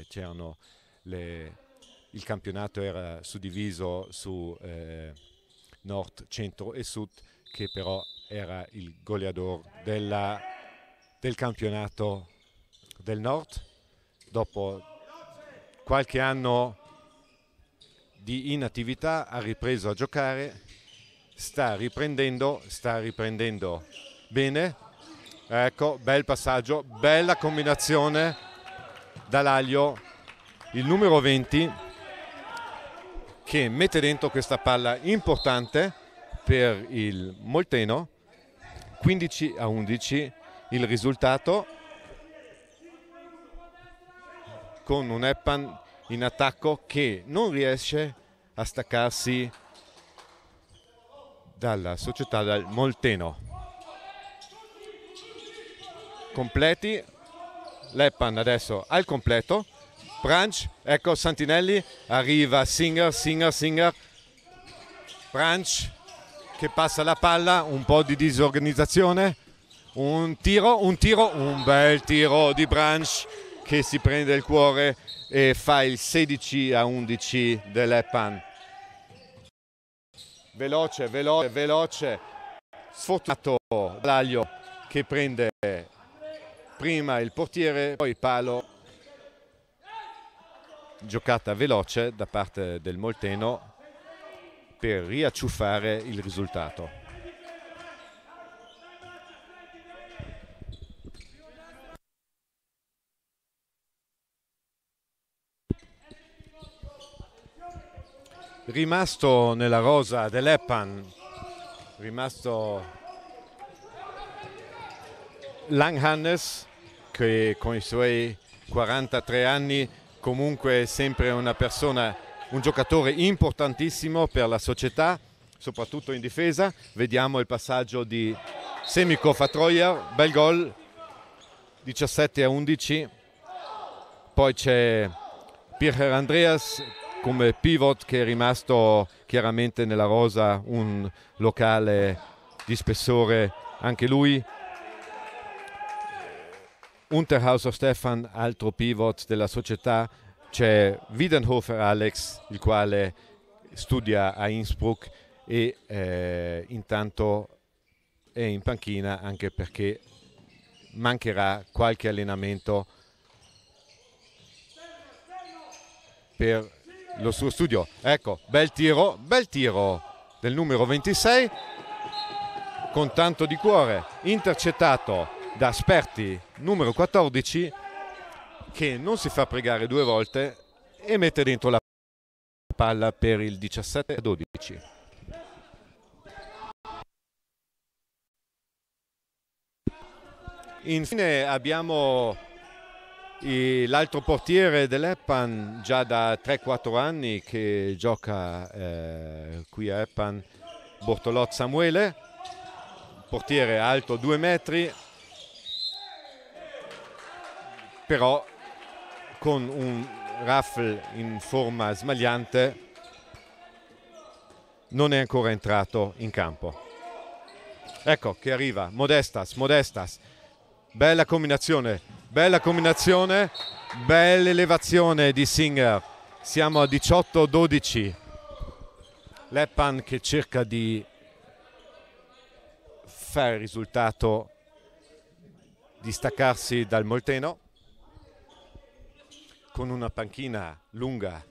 il campionato era suddiviso su nord, centro e sud, che però era il goleador del campionato del nord. Dopo qualche anno di inattività ha ripreso a giocare, sta riprendendo bene. Ecco, bel passaggio, bella combinazione Dall'Aglio, il numero 20, che mette dentro questa palla importante per il Molteno. 15-11 il risultato, con un Eppan in attacco che non riesce a staccarsi dalla società del Molteno. Completi, l'Eppan adesso al completo. Branch, ecco Santinelli, arriva Singer, Branch che passa la palla, un po' di disorganizzazione, un bel tiro di Branch che si prende il cuore e fa il 16-11 dell'Eppan. Veloce, sfortunato Dall'Aglio che prende prima il portiere, poi palo. Giocata veloce da parte del Molteno per riacciuffare il risultato. Rimasto nella rosa dell'Eppan, rimasto Langhannes, che con i suoi 43 anni comunque è sempre una persona, un giocatore importantissimo per la società, soprattutto in difesa. Vediamo il passaggio di Semikov a Troyer, bel gol, 17-11. Poi c'è Pircher Andreas come pivot, che è rimasto chiaramente nella rosa, un locale di spessore anche lui. Unterhauser Stefan, altro pivot della società. C'è Wiedenhofer Alex, il quale studia a Innsbruck e intanto è in panchina, anche perché mancherà qualche allenamento per lo suo studio. Ecco, bel tiro del numero 26 con tanto di cuore, intercettato da Sperti, numero 14, che non si fa pregare due volte e mette dentro la palla per il 17-12. Infine abbiamo l'altro portiere dell'Eppan, già da 3-4 anni che gioca qui a Eppan, Bortolot Samuele, portiere alto 2 metri, però con un raffle in forma smagliante, non è ancora entrato in campo. Ecco che arriva Modestas, bella combinazione, bella elevazione di Singer. Siamo a 18-12. L'Eppan che cerca di fare il risultato, di staccarsi dal Molteno, con una panchina lunga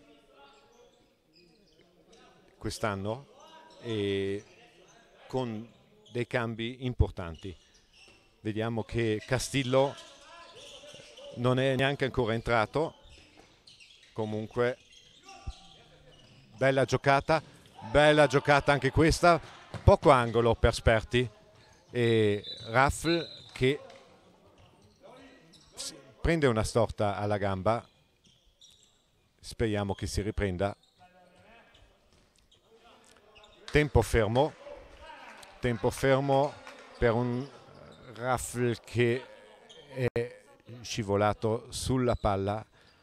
quest'anno e con dei cambi importanti. Vediamo che Castillo non è neanche ancora entrato. Comunque bella giocata anche questa, poco angolo per Sperti, e Raffl che prende una storta alla gamba, speriamo che si riprenda. Tempo fermo per un Raffl che è scivolato sulla palla.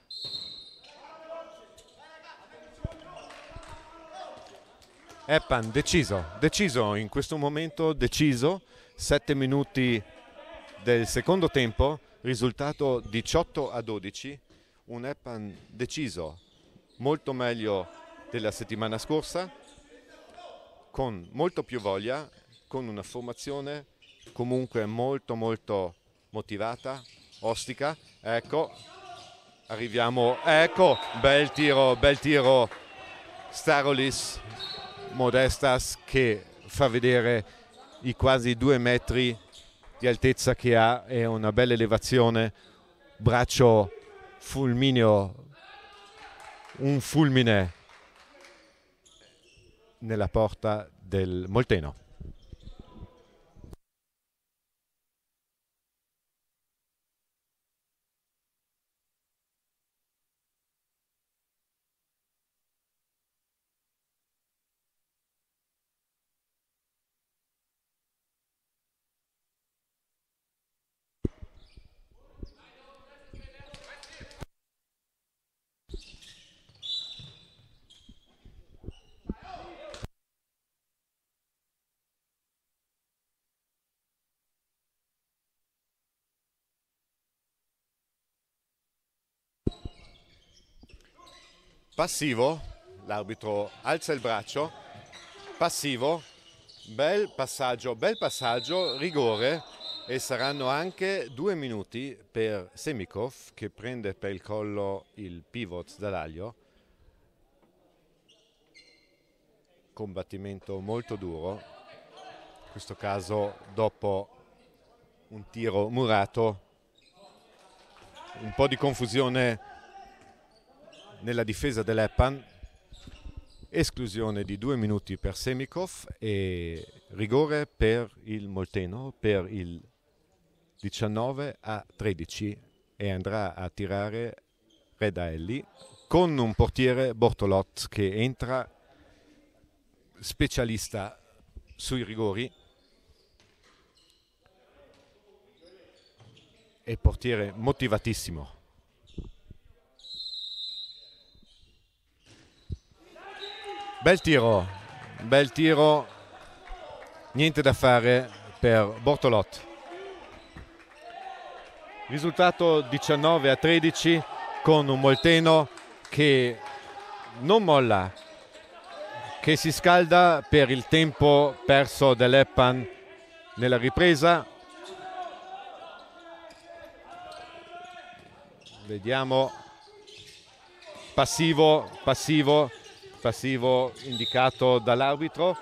Eppan deciso in questo momento, 7 minuti del secondo tempo, risultato 18-12, un Eppan deciso, molto meglio della settimana scorsa, con molto più voglia, con una formazione comunque molto motivata, ostica. Ecco, arriviamo, ecco, bel tiro Starolis. Modestas che fa vedere i quasi 2 metri di altezza che ha, e una bella elevazione, braccio fulmineo, un fulmine nella porta del Molteno. Passivo, l'arbitro alza il braccio, passivo, bel passaggio, rigore, e saranno anche 2 minuti per Semikov, che prende per il collo il pivot Dall'Aglio. Combattimento molto duro, in questo caso dopo un tiro murato, un po' di confusione nella difesa dell'Eppan, esclusione di 2 minuti per Semikov e rigore per il Molteno per il 19-13, e andrà a tirare Redaelli con un portiere Bortolot che entra specialista sui rigori. e portiere motivatissimo. Bel tiro, niente da fare per Bortolot. Risultato 19-13 con un Molteno che non molla, che si scalda per il tempo perso dall'Eppan nella ripresa. Vediamo, passivo indicato dall'arbitro.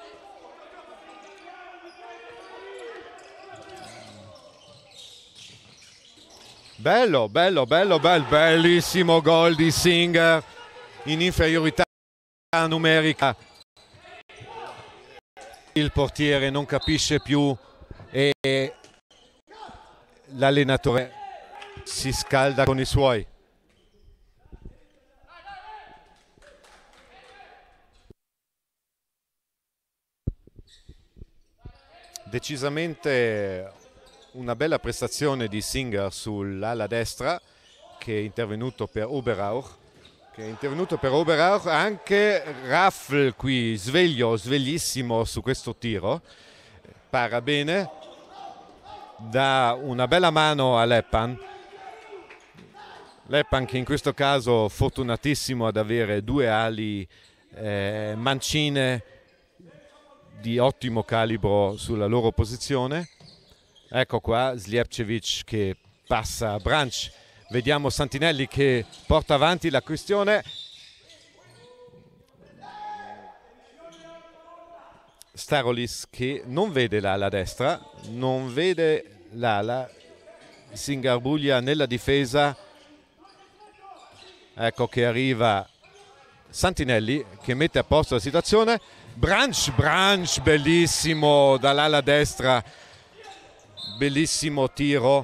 Bellissimo gol di Singer in inferiorità numerica. Il portiere non capisce più e l'allenatore si scalda con i suoi. Decisamente una bella prestazione di Singer sull'ala destra, che è intervenuto per Oberauch. Anche Raffl qui sveglissimo su questo tiro, para bene, dà una bella mano all'Eppan. L'Eppan che in questo caso fortunatissimo ad avere due ali mancine di ottimo calibro sulla loro posizione. Ecco qua Slijepcevic che passa a Branch. Vediamo Santinelli che porta avanti la questione. Starolis che non vede l'ala destra, non vede l'ala, si ingarbuglia nella difesa. Ecco che arriva Santinelli che mette a posto la situazione. Branch bellissimo dall'ala destra, bellissimo tiro.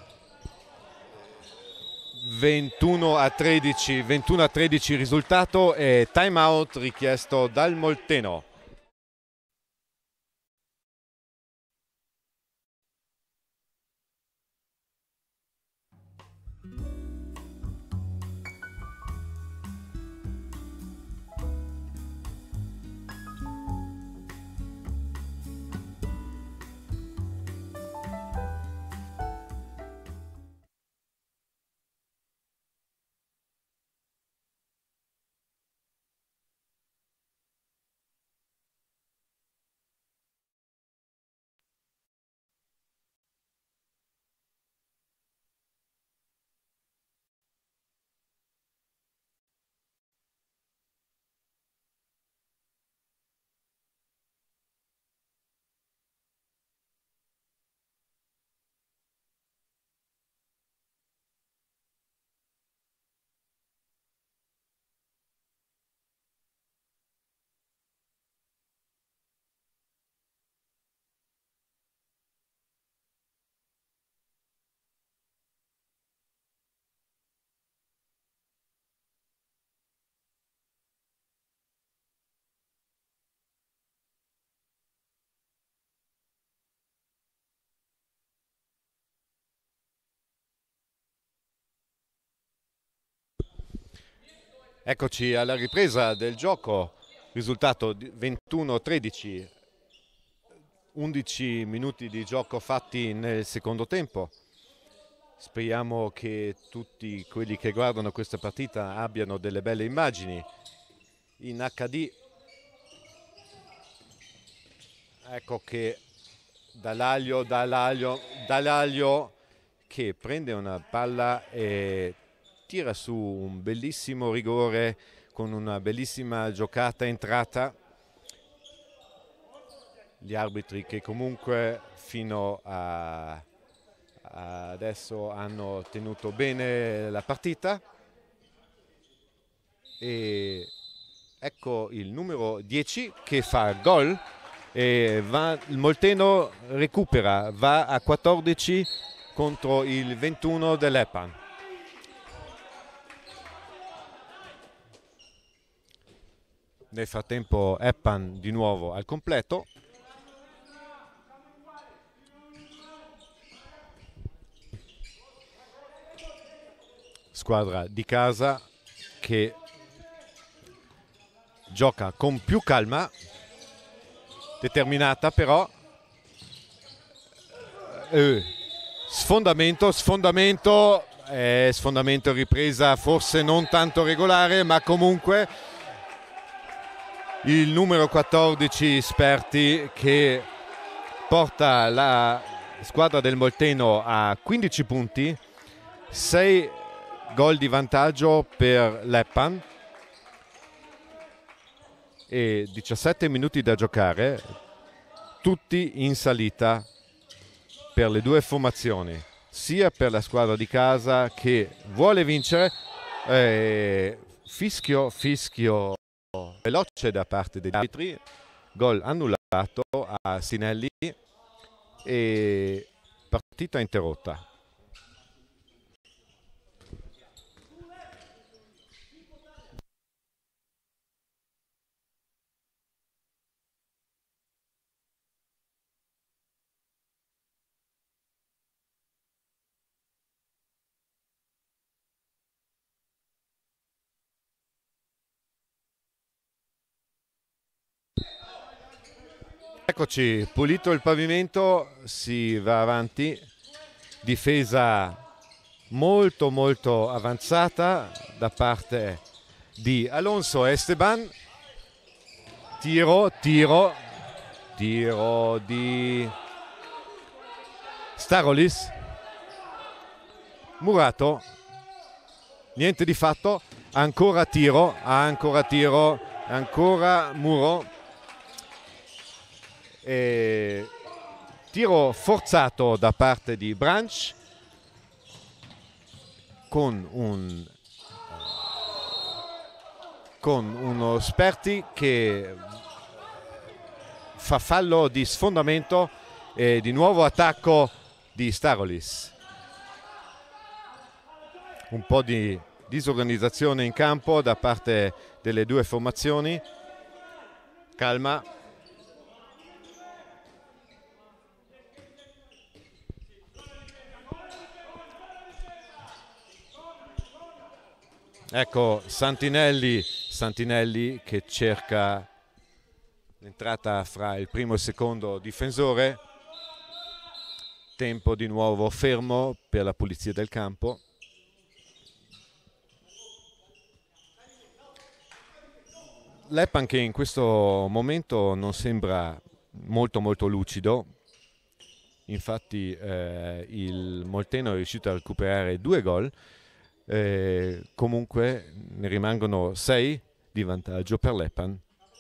21-13 risultato e time out richiesto dal Molteno. Eccoci alla ripresa del gioco, risultato 21-13, 11 minuti di gioco fatti nel secondo tempo. Speriamo che tutti quelli che guardano questa partita abbiano delle belle immagini in HD. Ecco che Dall'Aglio che prende una palla e tira su un bellissimo rigore con una bellissima giocata entrata. Gli arbitri che comunque fino a adesso hanno tenuto bene la partita. E ecco il numero 10 che fa gol e il Molteno recupera, va a 14 contro il 21 dell'Eppan. Nel frattempo Eppan di nuovo al completo. squadra di casa che gioca con più calma, determinata però. Sfondamento, ripresa forse non tanto regolare, ma comunque il numero 14 Sperti che porta la squadra del Molteno a 15 punti, 6 gol di vantaggio per Leppan e 17 minuti da giocare, tutti in salita per le due formazioni, sia per la squadra di casa che vuole vincere. Fischio veloce da parte degli arbitri, gol annullato a Sinelli e partita interrotta. Eccoci, pulito il pavimento, si va avanti, difesa molto avanzata da parte di Alonso Esteban, tiro di Starolis, Murato, niente di fatto, ancora tiro, ancora Muro. Tiro forzato da parte di Branch con uno Sperti che fa fallo di sfondamento e di nuovo attacco di Starolis. Un po' di disorganizzazione in campo da parte delle due formazioni. Calma. Ecco Santinelli che cerca l'entrata fra il primo e il secondo difensore. Tempo di nuovo fermo per la pulizia del campo. Leppan che in questo momento non sembra molto lucido. Infatti il Molteno è riuscito a recuperare 2 gol. Comunque ne rimangono 6 di vantaggio per Leppan,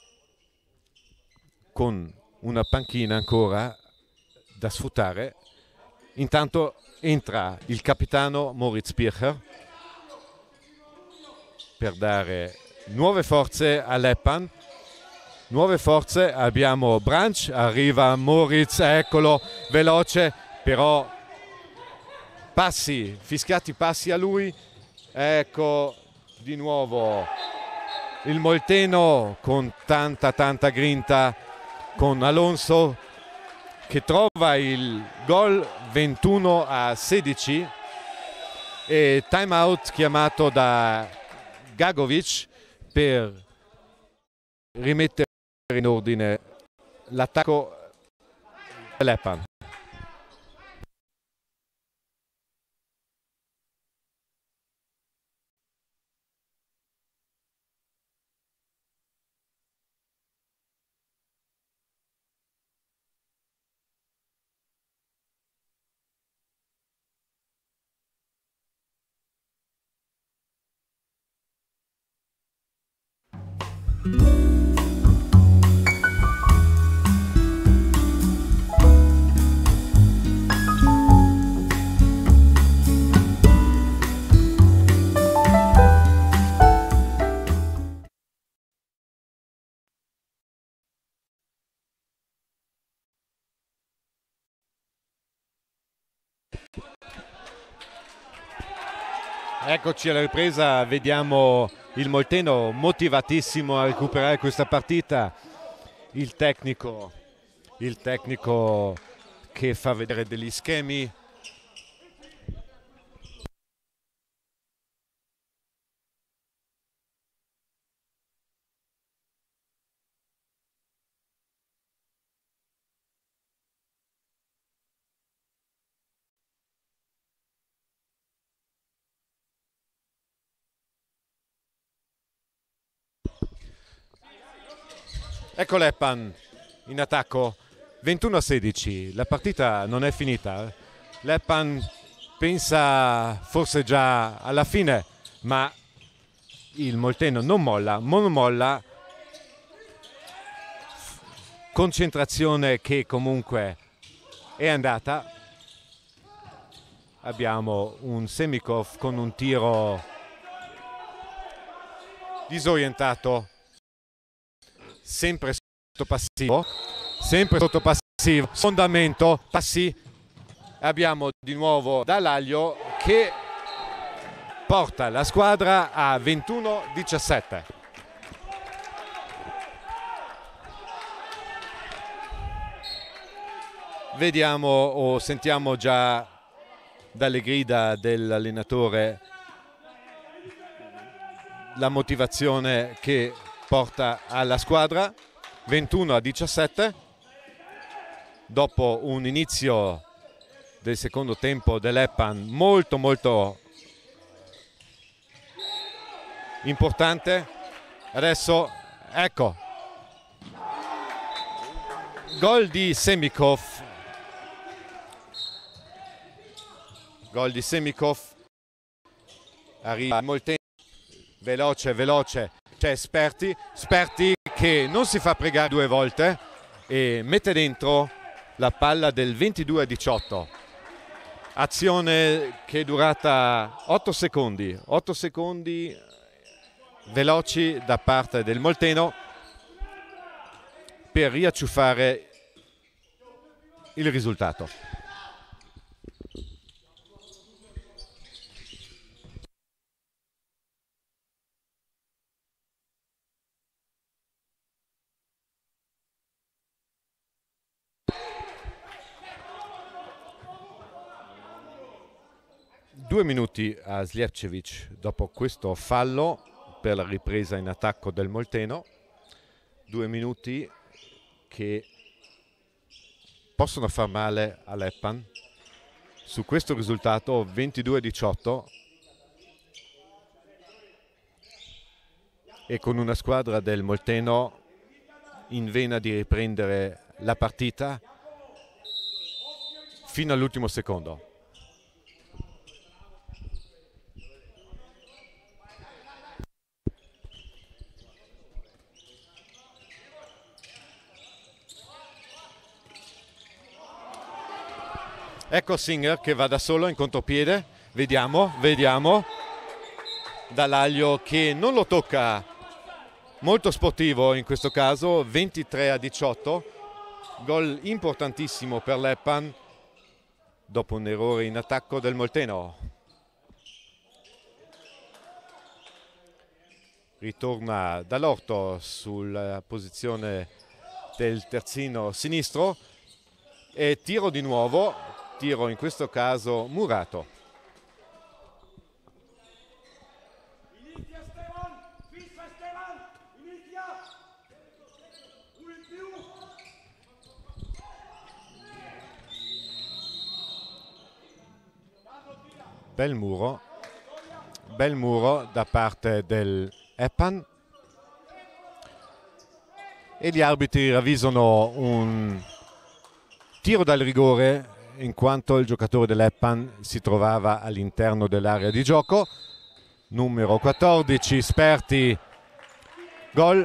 con una panchina ancora da sfruttare. Intanto entra il capitano Moritz Pircher per dare nuove forze a Leppan. Nuove forze, abbiamo Branch, arriva Moritz, eccolo, veloce, però fischiati passi a lui. Ecco di nuovo il Molteno con tanta grinta, con Alonso che trova il gol 21-16 e time out chiamato da Gagovic per rimettere in ordine l'attacco Leppan. Eccoci alla ripresa, vediamo il Molteno motivatissimo a recuperare questa partita, il tecnico che fa vedere degli schemi. Ecco Leppan in attacco, 21-16, la partita non è finita. Leppan pensa forse già alla fine, ma il Molteno non molla. Concentrazione che comunque è andata. Abbiamo un Semikov con un tiro disorientato, sempre sotto passivo, fondamento, passi. Abbiamo di nuovo Dallaglio che porta la squadra a 21-17. Vediamo o sentiamo già dalle grida dell'allenatore la motivazione che porta alla squadra. 21-17 dopo un inizio del secondo tempo dell'Eppan molto importante. Adesso ecco gol di Semikov, arriva Molteno, veloce, c'è Sperti che non si fa pregare due volte e mette dentro la palla del 22-18. Azione che è durata 8 secondi veloci da parte del Molteno per riacciuffare il risultato. Due minuti a Slijepcevic dopo questo fallo per la ripresa in attacco del Molteno. 2 minuti che possono far male all'Eppan su questo risultato 22-18 e con una squadra del Molteno in vena di riprendere la partita fino all'ultimo secondo. Ecco Singer che va da solo in contropiede, vediamo, Dallaglio che non lo tocca, molto sportivo in questo caso, 23-18, gol importantissimo per l'Eppan dopo un errore in attacco del Molteno. Ritorna Dall'Orto sulla posizione del terzino sinistro e tiro di nuovo. Tiro in questo caso murato. Bel muro da parte del Eppan e gli arbitri ravvisano un tiro dal rigore in quanto il giocatore dell'Eppan si trovava all'interno dell'area di gioco. Numero 14 Sperti, gol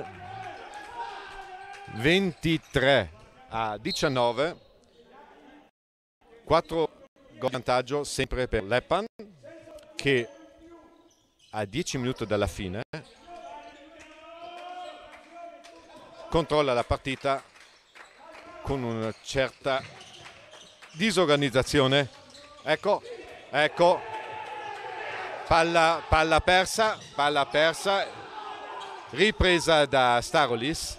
23-19, 4 gol di vantaggio sempre per l'Eppan che a 10 minuti dalla fine controlla la partita con una certa disorganizzazione. Ecco, palla persa, ripresa da Starolis.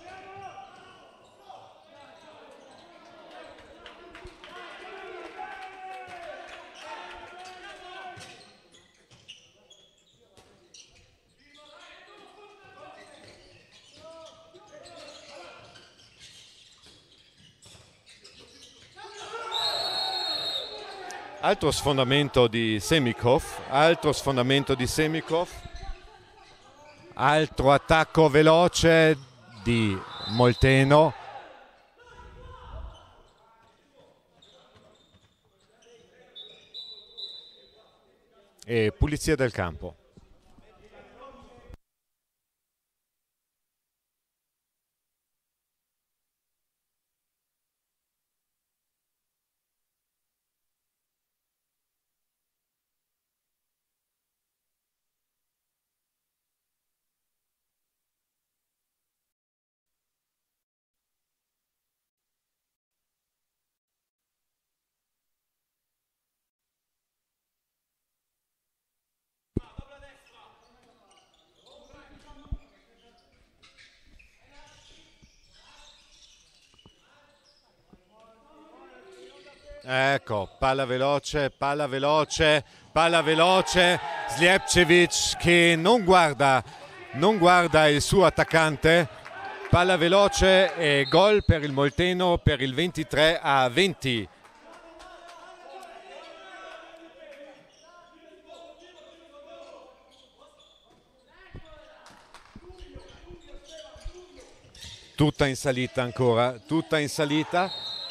Altro sfondamento di Semikov, altro attacco veloce di Molteno. E pulizia del campo. Ecco, palla veloce, palla veloce, palla veloce. Slijepcevic che non guarda il suo attaccante. Palla veloce e gol per il Molteno per il 23-20. Tutta in salita ancora, tutta in salita.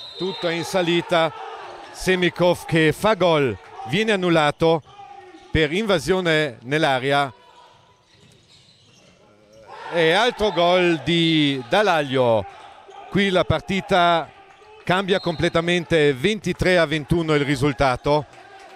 Semikov che fa gol, viene annullato per invasione nell'area. E altro gol di Dall'Aglio. Qui la partita cambia completamente, 23-21 il risultato.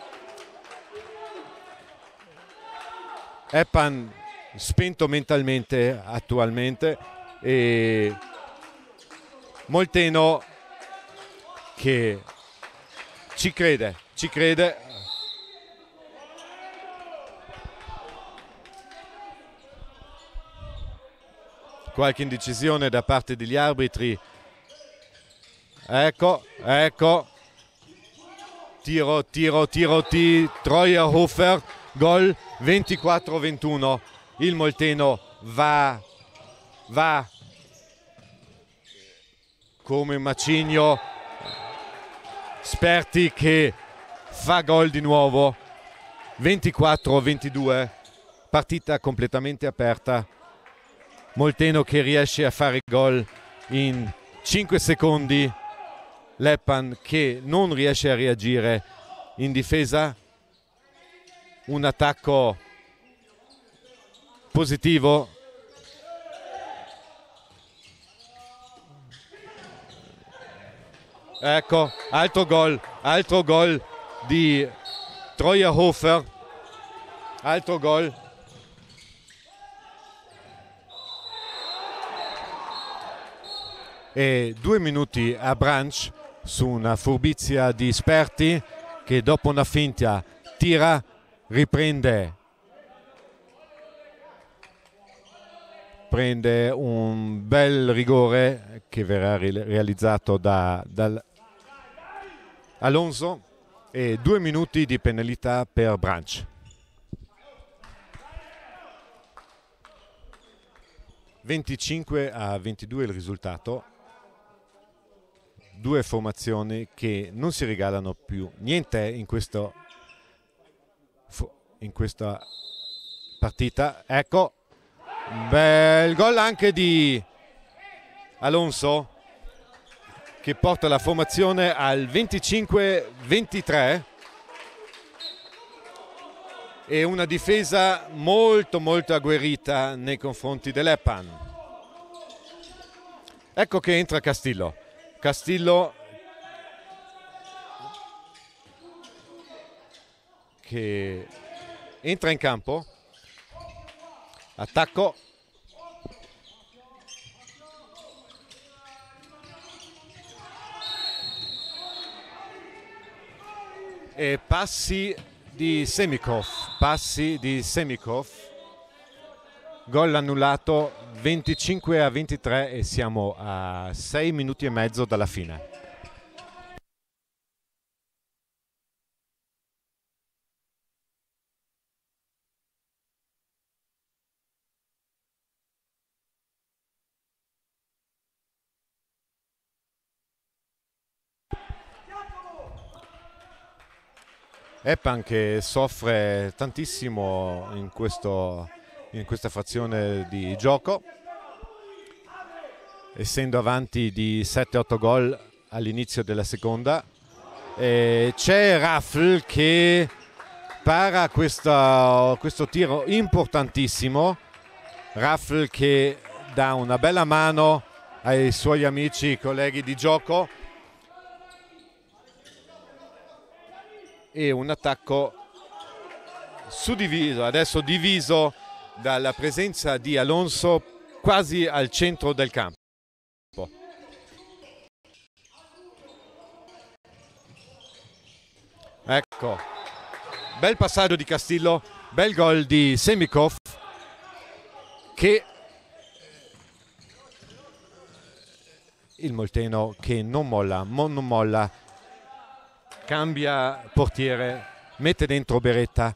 Eppan spento mentalmente attualmente e Molteno che ci crede. Qualche indecisione da parte degli arbitri. Ecco. Tiro, Treuerhofer, gol 24-21. Il Molteno va come un macigno. Sperti che fa gol di nuovo, 24-22, partita completamente aperta. Molteno che riesce a fare gol in 5 secondi, Leppan che non riesce a reagire in difesa, un attacco positivo. Ecco, altro gol di Treuerhofer, altro gol. E 2 minuti a Branch su una furbizia di Sperti che dopo una finta tira, prende un bel rigore che verrà realizzato da Alonso e 2 minuti di penalità per Branch. 25-22 il risultato. 2 formazioni che non si regalano più niente in questa partita. Ecco, bel gol anche di Alonso che porta la formazione al 25-23 e una difesa molto agguerrita nei confronti dell'Eppan. Ecco che entra Castillo che entra in campo, attacco, e passi di Semikov, gol annullato, 25-23 e siamo a 6 minuti e mezzo dalla fine. Eppan che soffre tantissimo in questa frazione di gioco essendo avanti di 7-8 gol all'inizio della seconda. C'è Raffl che para questo tiro importantissimo. Raffl che dà una bella mano ai suoi amici, colleghi di gioco, e un attacco suddiviso, adesso diviso dalla presenza di Alonso quasi al centro del campo. Ecco, bel passaggio di Castillo, bel gol di Semikov che il Molteno che non molla, cambia portiere, mette dentro Beretta,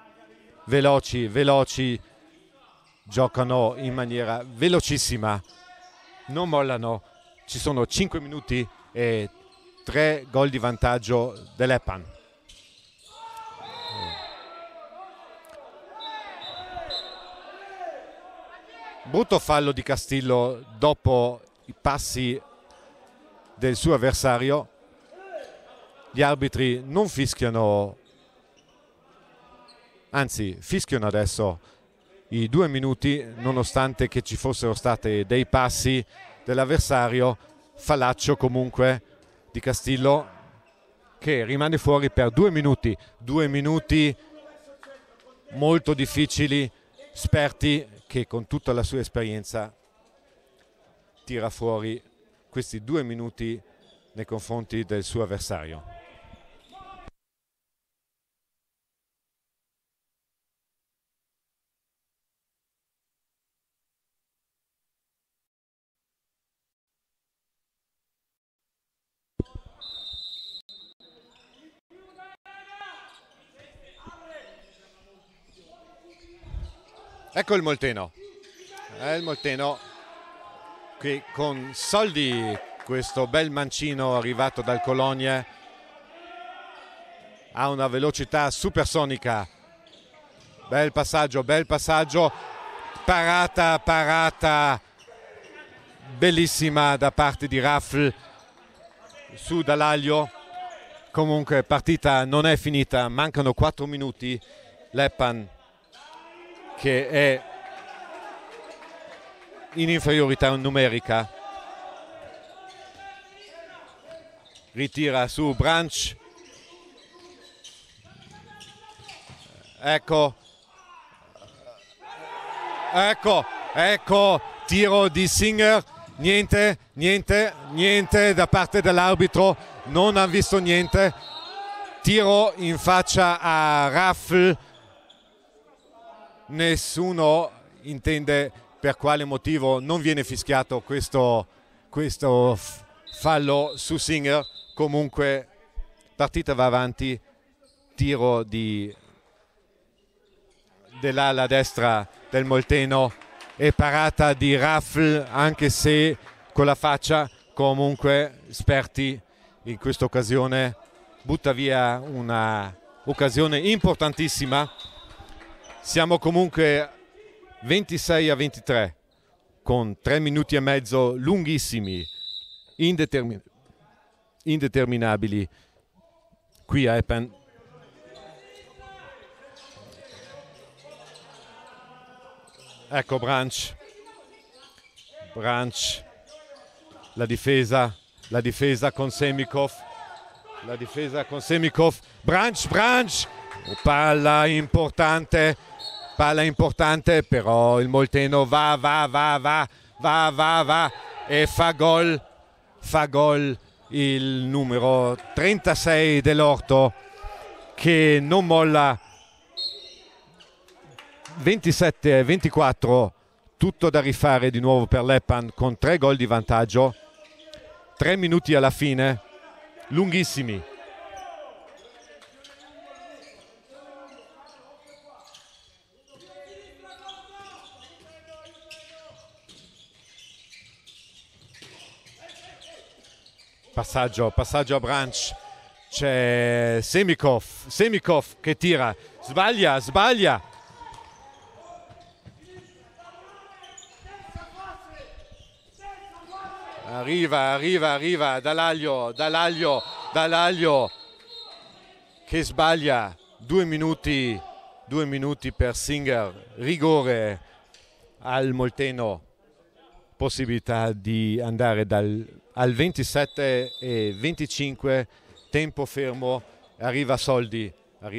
veloci, giocano in maniera velocissima, non mollano, ci sono 5 minuti e 3 gol di vantaggio dell'Eppan. Brutto fallo di Castillo dopo i passi del suo avversario. Gli arbitri non fischiano, anzi fischiano adesso i 2 minuti, nonostante che ci fossero stati dei passi dell'avversario. Falaccio comunque di Castillo che rimane fuori per 2 minuti. 2 minuti molto difficili. Sperti che con tutta la sua esperienza tira fuori questi 2 minuti nei confronti del suo avversario. Ecco il Molteno. Il Molteno che con Soldi, questo bel mancino arrivato dal Colonia, ha una velocità supersonica. Bel passaggio, parata bellissima da parte di Raffl su Dall'Aglio. Comunque partita non è finita, mancano 4 minuti. L'Eppan che è in inferiorità numerica ritira su Branch. Ecco, tiro di Singer, niente da parte dell'arbitro, non ha visto niente. Tiro in faccia a Raffl, nessuno intende per quale motivo non viene fischiato questo fallo su Singer. Comunque partita va avanti, tiro dell'ala destra del Molteno e parata di Raffl, anche se con la faccia. Comunque Sperti in questa occasione butta via una occasione importantissima. Siamo comunque 26-23 con 3 minuti e mezzo lunghissimi, indeterminabili qui a Eupen. Ecco Branch, la difesa con Semikov, Branch, palla importante, però il Molteno va e fa gol il numero 36 dell'Orto che non molla. 27-24, tutto da rifare di nuovo per l'Eppan con 3 gol di vantaggio, 3 minuti alla fine, lunghissimi. Passaggio a Branch, c'è Semikov che tira, sbaglia. arriva Dall'Aglio che sbaglia 2 minuti per Singer, rigore al Molteno, possibilità di andare al 27-25, tempo fermo, arriva Soldi,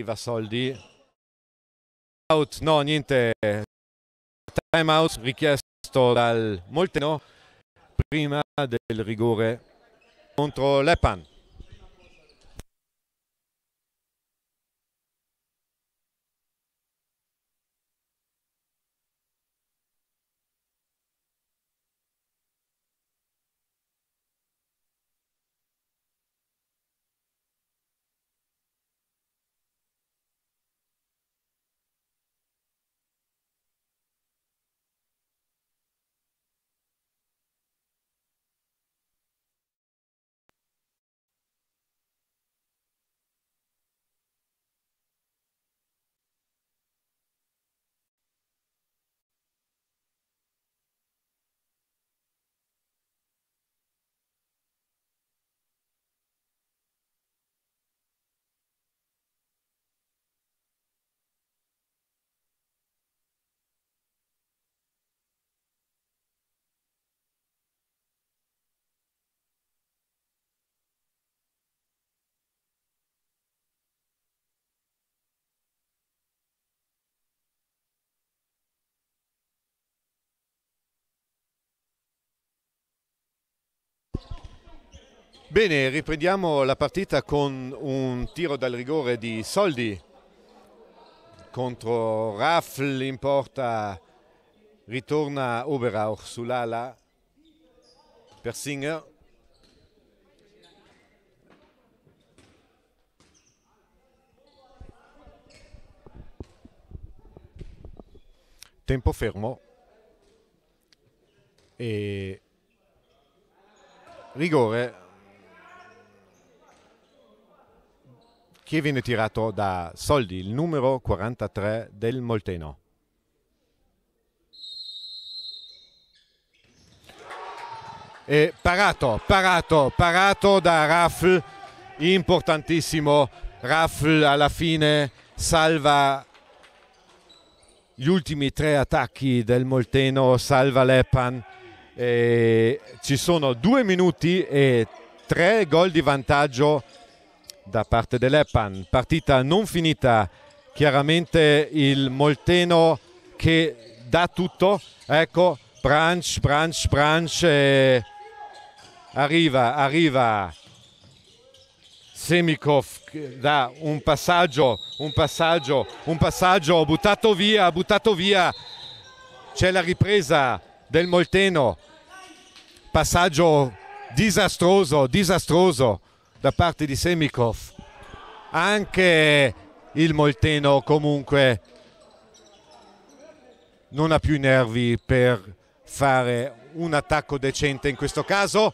out, no niente, time out richiesto dal Molteno prima del rigore contro Lepan. Bene, riprendiamo la partita con un tiro dal rigore di Soldi contro Raffl in porta, ritorna Oberauch sull'ala per Singer. Tempo fermo e rigore che viene tirato da Soldi, il numero 43 del Molteno. E parato da Raffl, importantissimo. Raffl alla fine salva gli ultimi 3 attacchi del Molteno, salva Lepan. Ci sono 2 minuti e 3 gol di vantaggio da parte dell'Epan, partita non finita, chiaramente il Molteno che dà tutto, ecco Branch, arriva Semikov, dà un passaggio, buttato via, c'è la ripresa del Molteno, passaggio disastroso da parte di Semikov. Anche il Molteno comunque non ha più i nervi per fare un attacco decente in questo caso.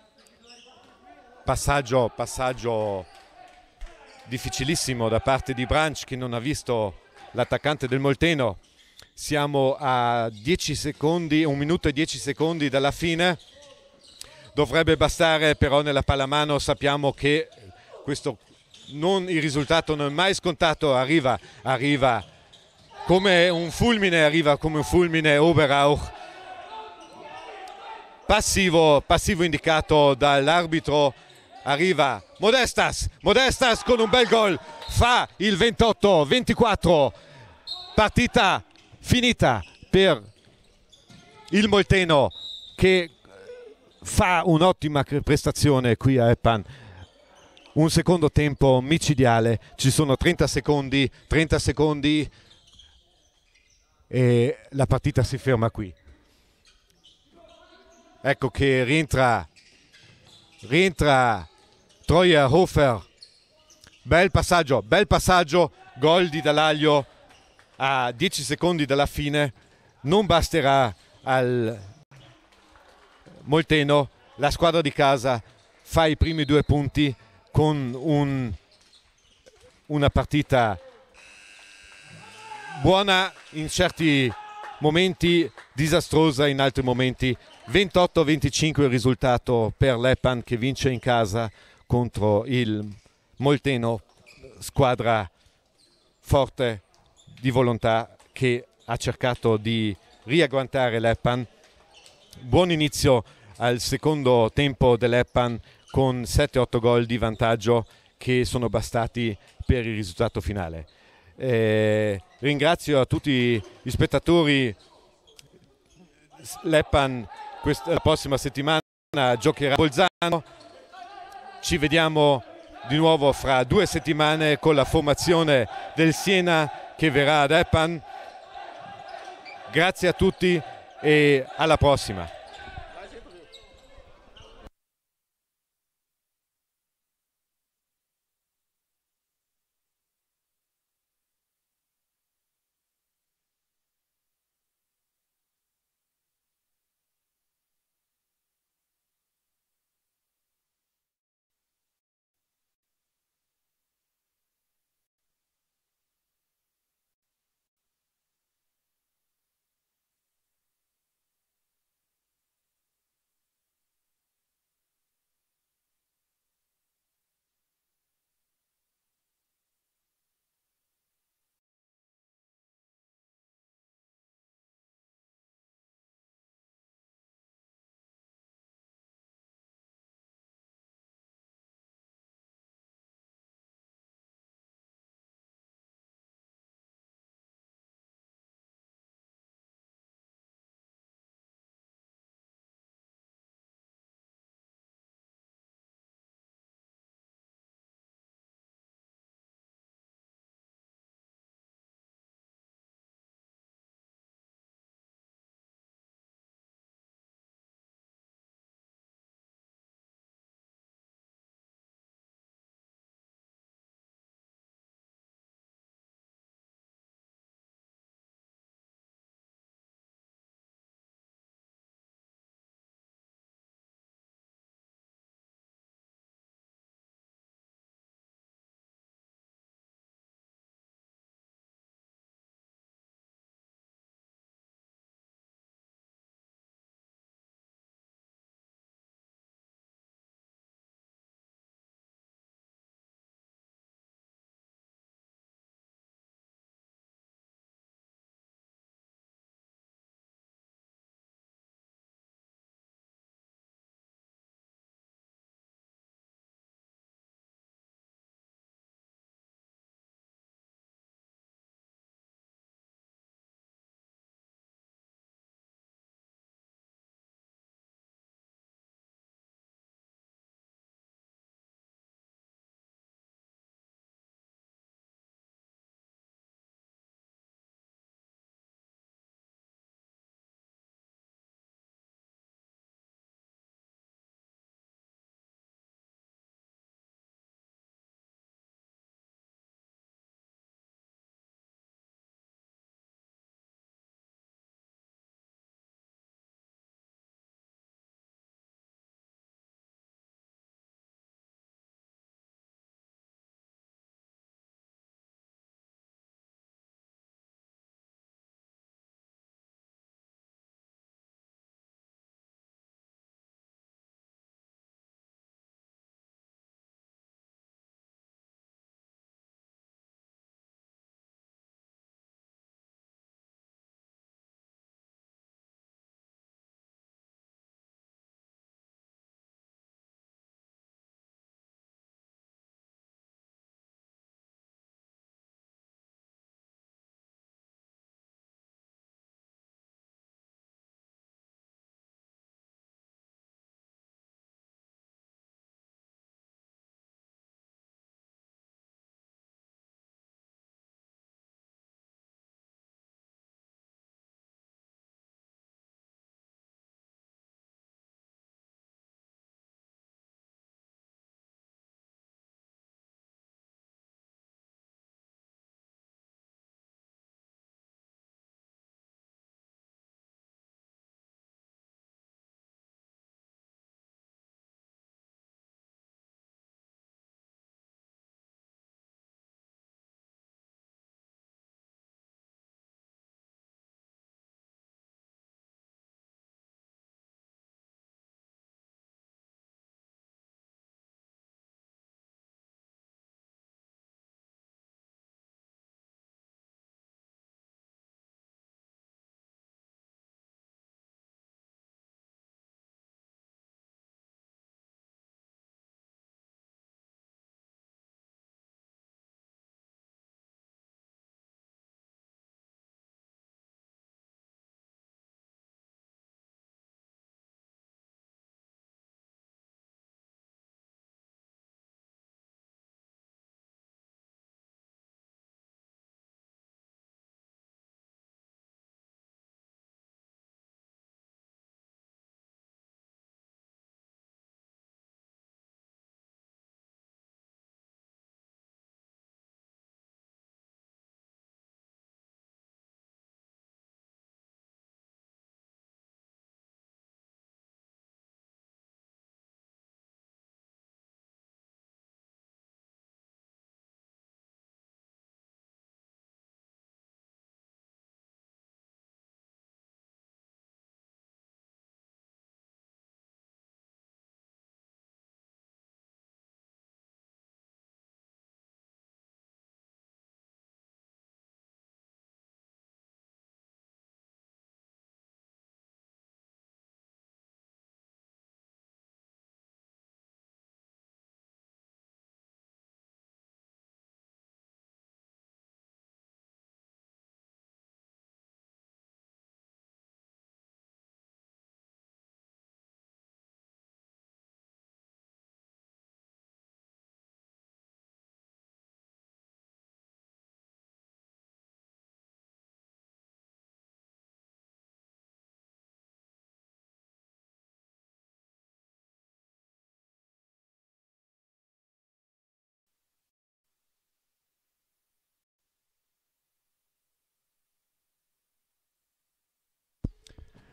Passaggio difficilissimo da parte di Branch che non ha visto l'attaccante del Molteno. Siamo a 10 secondi, 1 minuto e 10 secondi dalla fine. Dovrebbe bastare, però nella pallamano sappiamo che il risultato non è mai scontato, arriva come un fulmine Oberauch, passivo indicato dall'arbitro, arriva Modestas con un bel gol, fa il 28-24, partita finita per il Molteno che fa un'ottima prestazione qui a Epan. Un secondo tempo micidiale, ci sono 30 secondi e la partita si ferma qui. Ecco che rientra Treuerhofer, bel passaggio, gol di Dall'Aglio a 10 secondi dalla fine. Non basterà al Molteno, la squadra di casa fa i primi 2 punti con una partita buona in certi momenti, disastrosa in altri momenti. 28-25 il risultato per l'Eppan, che vince in casa contro il Molteno, squadra forte di volontà che ha cercato di riagguantare l'Eppan. Buon inizio al secondo tempo dell'Eppan con 7-8 gol di vantaggio che sono bastati per il risultato finale. Ringrazio a tutti gli spettatori. L'Eppan la prossima settimana giocherà a Bolzano. Ci vediamo di nuovo fra 2 settimane con la formazione del Siena che verrà ad Eppan. Grazie a tutti e alla prossima.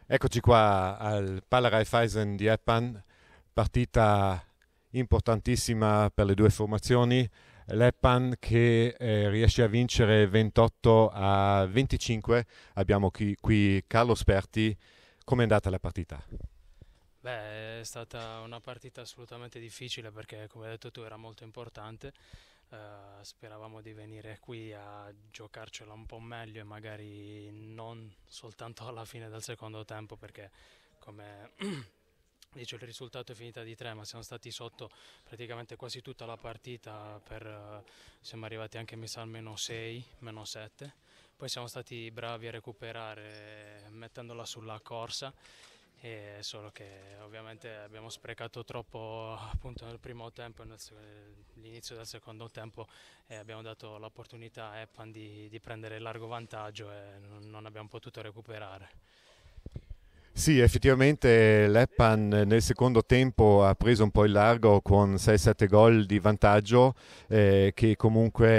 Eccoci qua al Pala Raiffeisen di Eppan, partita importantissima per le due formazioni. L'Eppan che riesce a vincere 28-25. Abbiamo qui Carlo Sperti. Com'è andata la partita? Beh, è stata una partita assolutamente difficile perché, come hai detto tu, era molto importante. Speravamo di venire qui a giocarcela un po' meglio e magari non soltanto alla fine del secondo tempo perché, come dice, il risultato è finita di 3, ma siamo stati sotto praticamente quasi tutta la partita, siamo arrivati anche mi sa al meno 6, meno 7. Poi siamo stati bravi a recuperare mettendola sulla corsa, e solo che ovviamente abbiamo sprecato troppo appunto nel primo tempo e l'inizio del secondo tempo, e abbiamo dato l'opportunità a Eppan di prendere largo vantaggio e non abbiamo potuto recuperare. Sì, effettivamente l'Eppan nel secondo tempo ha preso un po' il largo con 6-7 gol di vantaggio, che comunque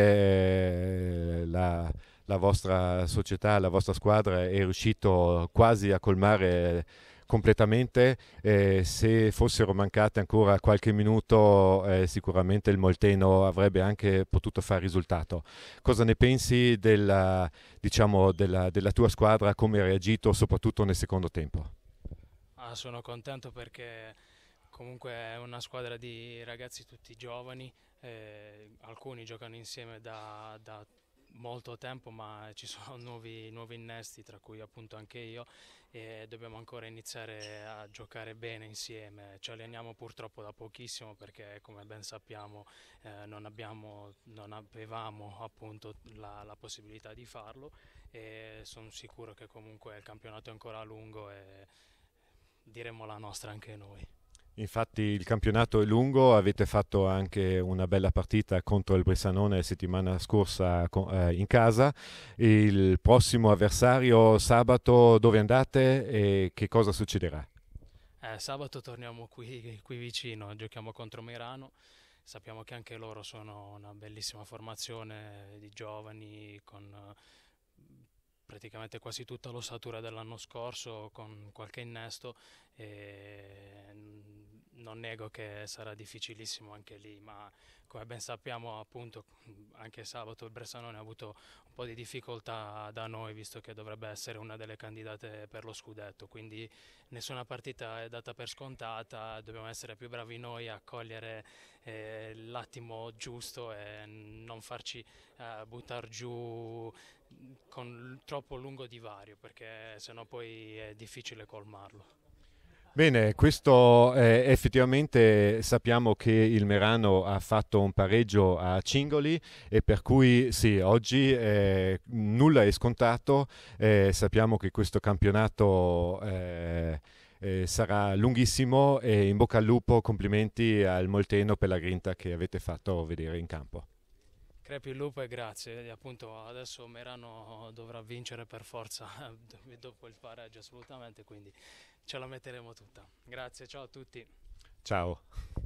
la vostra società, la vostra squadra è riuscito quasi a colmare completamente. Se fossero mancate ancora qualche minuto, sicuramente il Molteno avrebbe anche potuto fare risultato. Cosa ne pensi diciamo, della tua squadra, come ha reagito soprattutto nel secondo tempo? Sono contento perché comunque è una squadra di ragazzi tutti giovani, alcuni giocano insieme da molto tempo, ma ci sono nuovi innesti, tra cui appunto anche io, e dobbiamo ancora iniziare a giocare bene insieme. Ci alleniamo purtroppo da pochissimo perché, come ben sappiamo, non avevamo appunto la possibilità di farlo, e sono sicuro che comunque il campionato è ancora lungo e diremo la nostra anche noi. Infatti il campionato è lungo, avete fatto anche una bella partita contro il Bressanone la settimana scorsa in casa. Il prossimo avversario sabato dove andate e che cosa succederà? Sabato torniamo qui vicino, giochiamo contro Merano. Sappiamo che anche loro sono una bellissima formazione di giovani con praticamente quasi tutta l'ossatura dell'anno scorso, con qualche innesto, e non nego che sarà difficilissimo anche lì, ma come ben sappiamo appunto anche sabato il Bressanone ha avuto un po' di difficoltà da noi, visto che dovrebbe essere una delle candidate per lo scudetto, quindi nessuna partita è data per scontata, dobbiamo essere più bravi noi a cogliere l'attimo giusto e non farci buttare giù con troppo lungo divario, perché sennò poi è difficile colmarlo. Bene, questo effettivamente sappiamo che il Merano ha fatto un pareggio a Cingoli e per cui sì, oggi nulla è scontato. Sappiamo che questo campionato sarà lunghissimo e in bocca al lupo, complimenti al Molteno per la grinta che avete fatto vedere in campo. Crepi il lupo e grazie. E appunto adesso Merano dovrà vincere per forza dopo il pareggio assolutamente, quindi ce la metteremo tutta. Grazie, ciao a tutti. Ciao.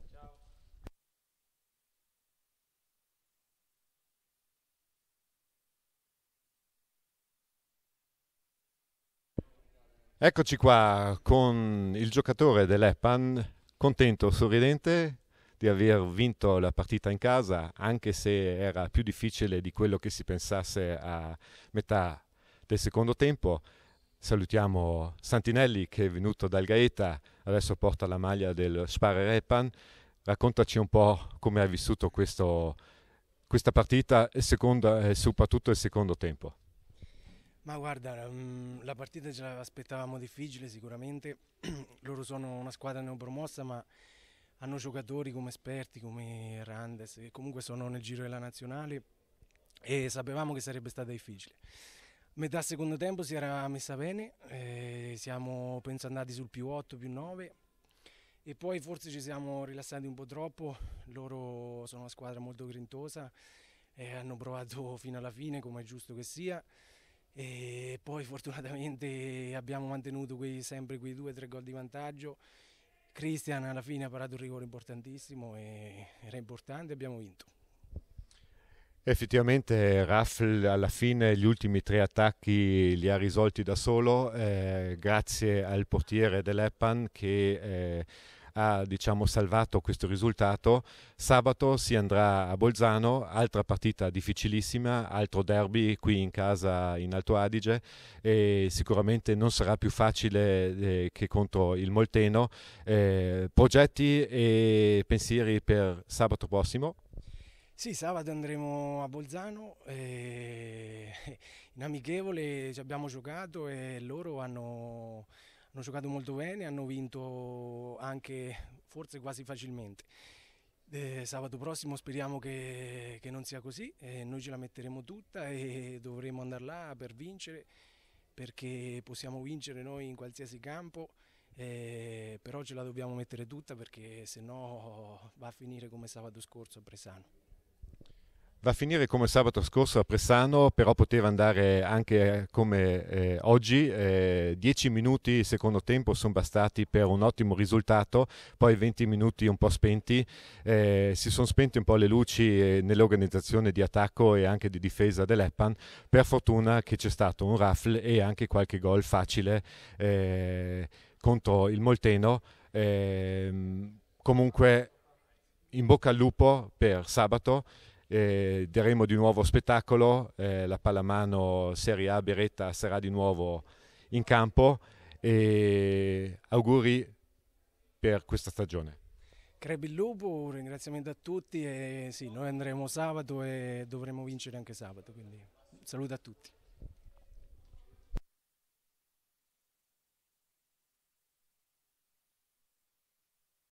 Eccoci qua con il giocatore dell'Eppan, contento, sorridente di aver vinto la partita in casa, anche se era più difficile di quello che si pensasse a metà del secondo tempo. Salutiamo Santinelli che è venuto dal Gaeta, adesso porta la maglia del Sparer Eppan. Raccontaci un po' come hai vissuto questa partita e soprattutto il secondo tempo. Ma guarda, la partita ce l'aspettavamo difficile sicuramente. Loro sono una squadra neopromossa, ma hanno giocatori come esperti, come Randes, che comunque sono nel giro della nazionale, e sapevamo che sarebbe stata difficile. Metà secondo tempo si era messa bene, siamo penso andati sul più 8, più 9, e poi forse ci siamo rilassati un po' troppo. Loro sono una squadra molto grintosa e hanno provato fino alla fine, come è giusto che sia. E poi fortunatamente abbiamo mantenuto sempre quei 2 o 3 gol di vantaggio. Christian alla fine ha parato un rigore importantissimo e era importante, abbiamo vinto. Effettivamente Raffl alla fine gli ultimi 3 attacchi li ha risolti da solo, grazie al portiere dell'Eppan che ha, diciamo, salvato questo risultato. Sabato si andrà a Bolzano, altra partita difficilissima, altro derby qui in casa in Alto Adige, e sicuramente non sarà più facile che contro il Molteno. Progetti e pensieri per sabato prossimo? Sì, sabato andremo a Bolzano, in amichevole ci abbiamo giocato e loro hanno giocato molto bene, hanno vinto anche forse quasi facilmente. Sabato prossimo speriamo che non sia così, noi ce la metteremo tutta e dovremo andare là per vincere, perché possiamo vincere noi in qualsiasi campo, però ce la dobbiamo mettere tutta perché se no va a finire come sabato scorso a Bresano. Va a finire come sabato scorso a Pressano, però poteva andare anche come oggi. 10 minuti secondo tempo sono bastati per un ottimo risultato, poi 20 minuti un po' spenti. Si sono spente un po' le luci nell'organizzazione di attacco e anche di difesa dell'Eppan. Per fortuna che c'è stato un Raffl e anche qualche gol facile contro il Molteno. Comunque in bocca al lupo per sabato. Daremo di nuovo spettacolo, la pallamano Serie A Beretta sarà di nuovo in campo e auguri per questa stagione. Crepi il lupo, un ringraziamento a tutti e sì, noi andremo sabato e dovremo vincere anche sabato, quindi saluto a tutti.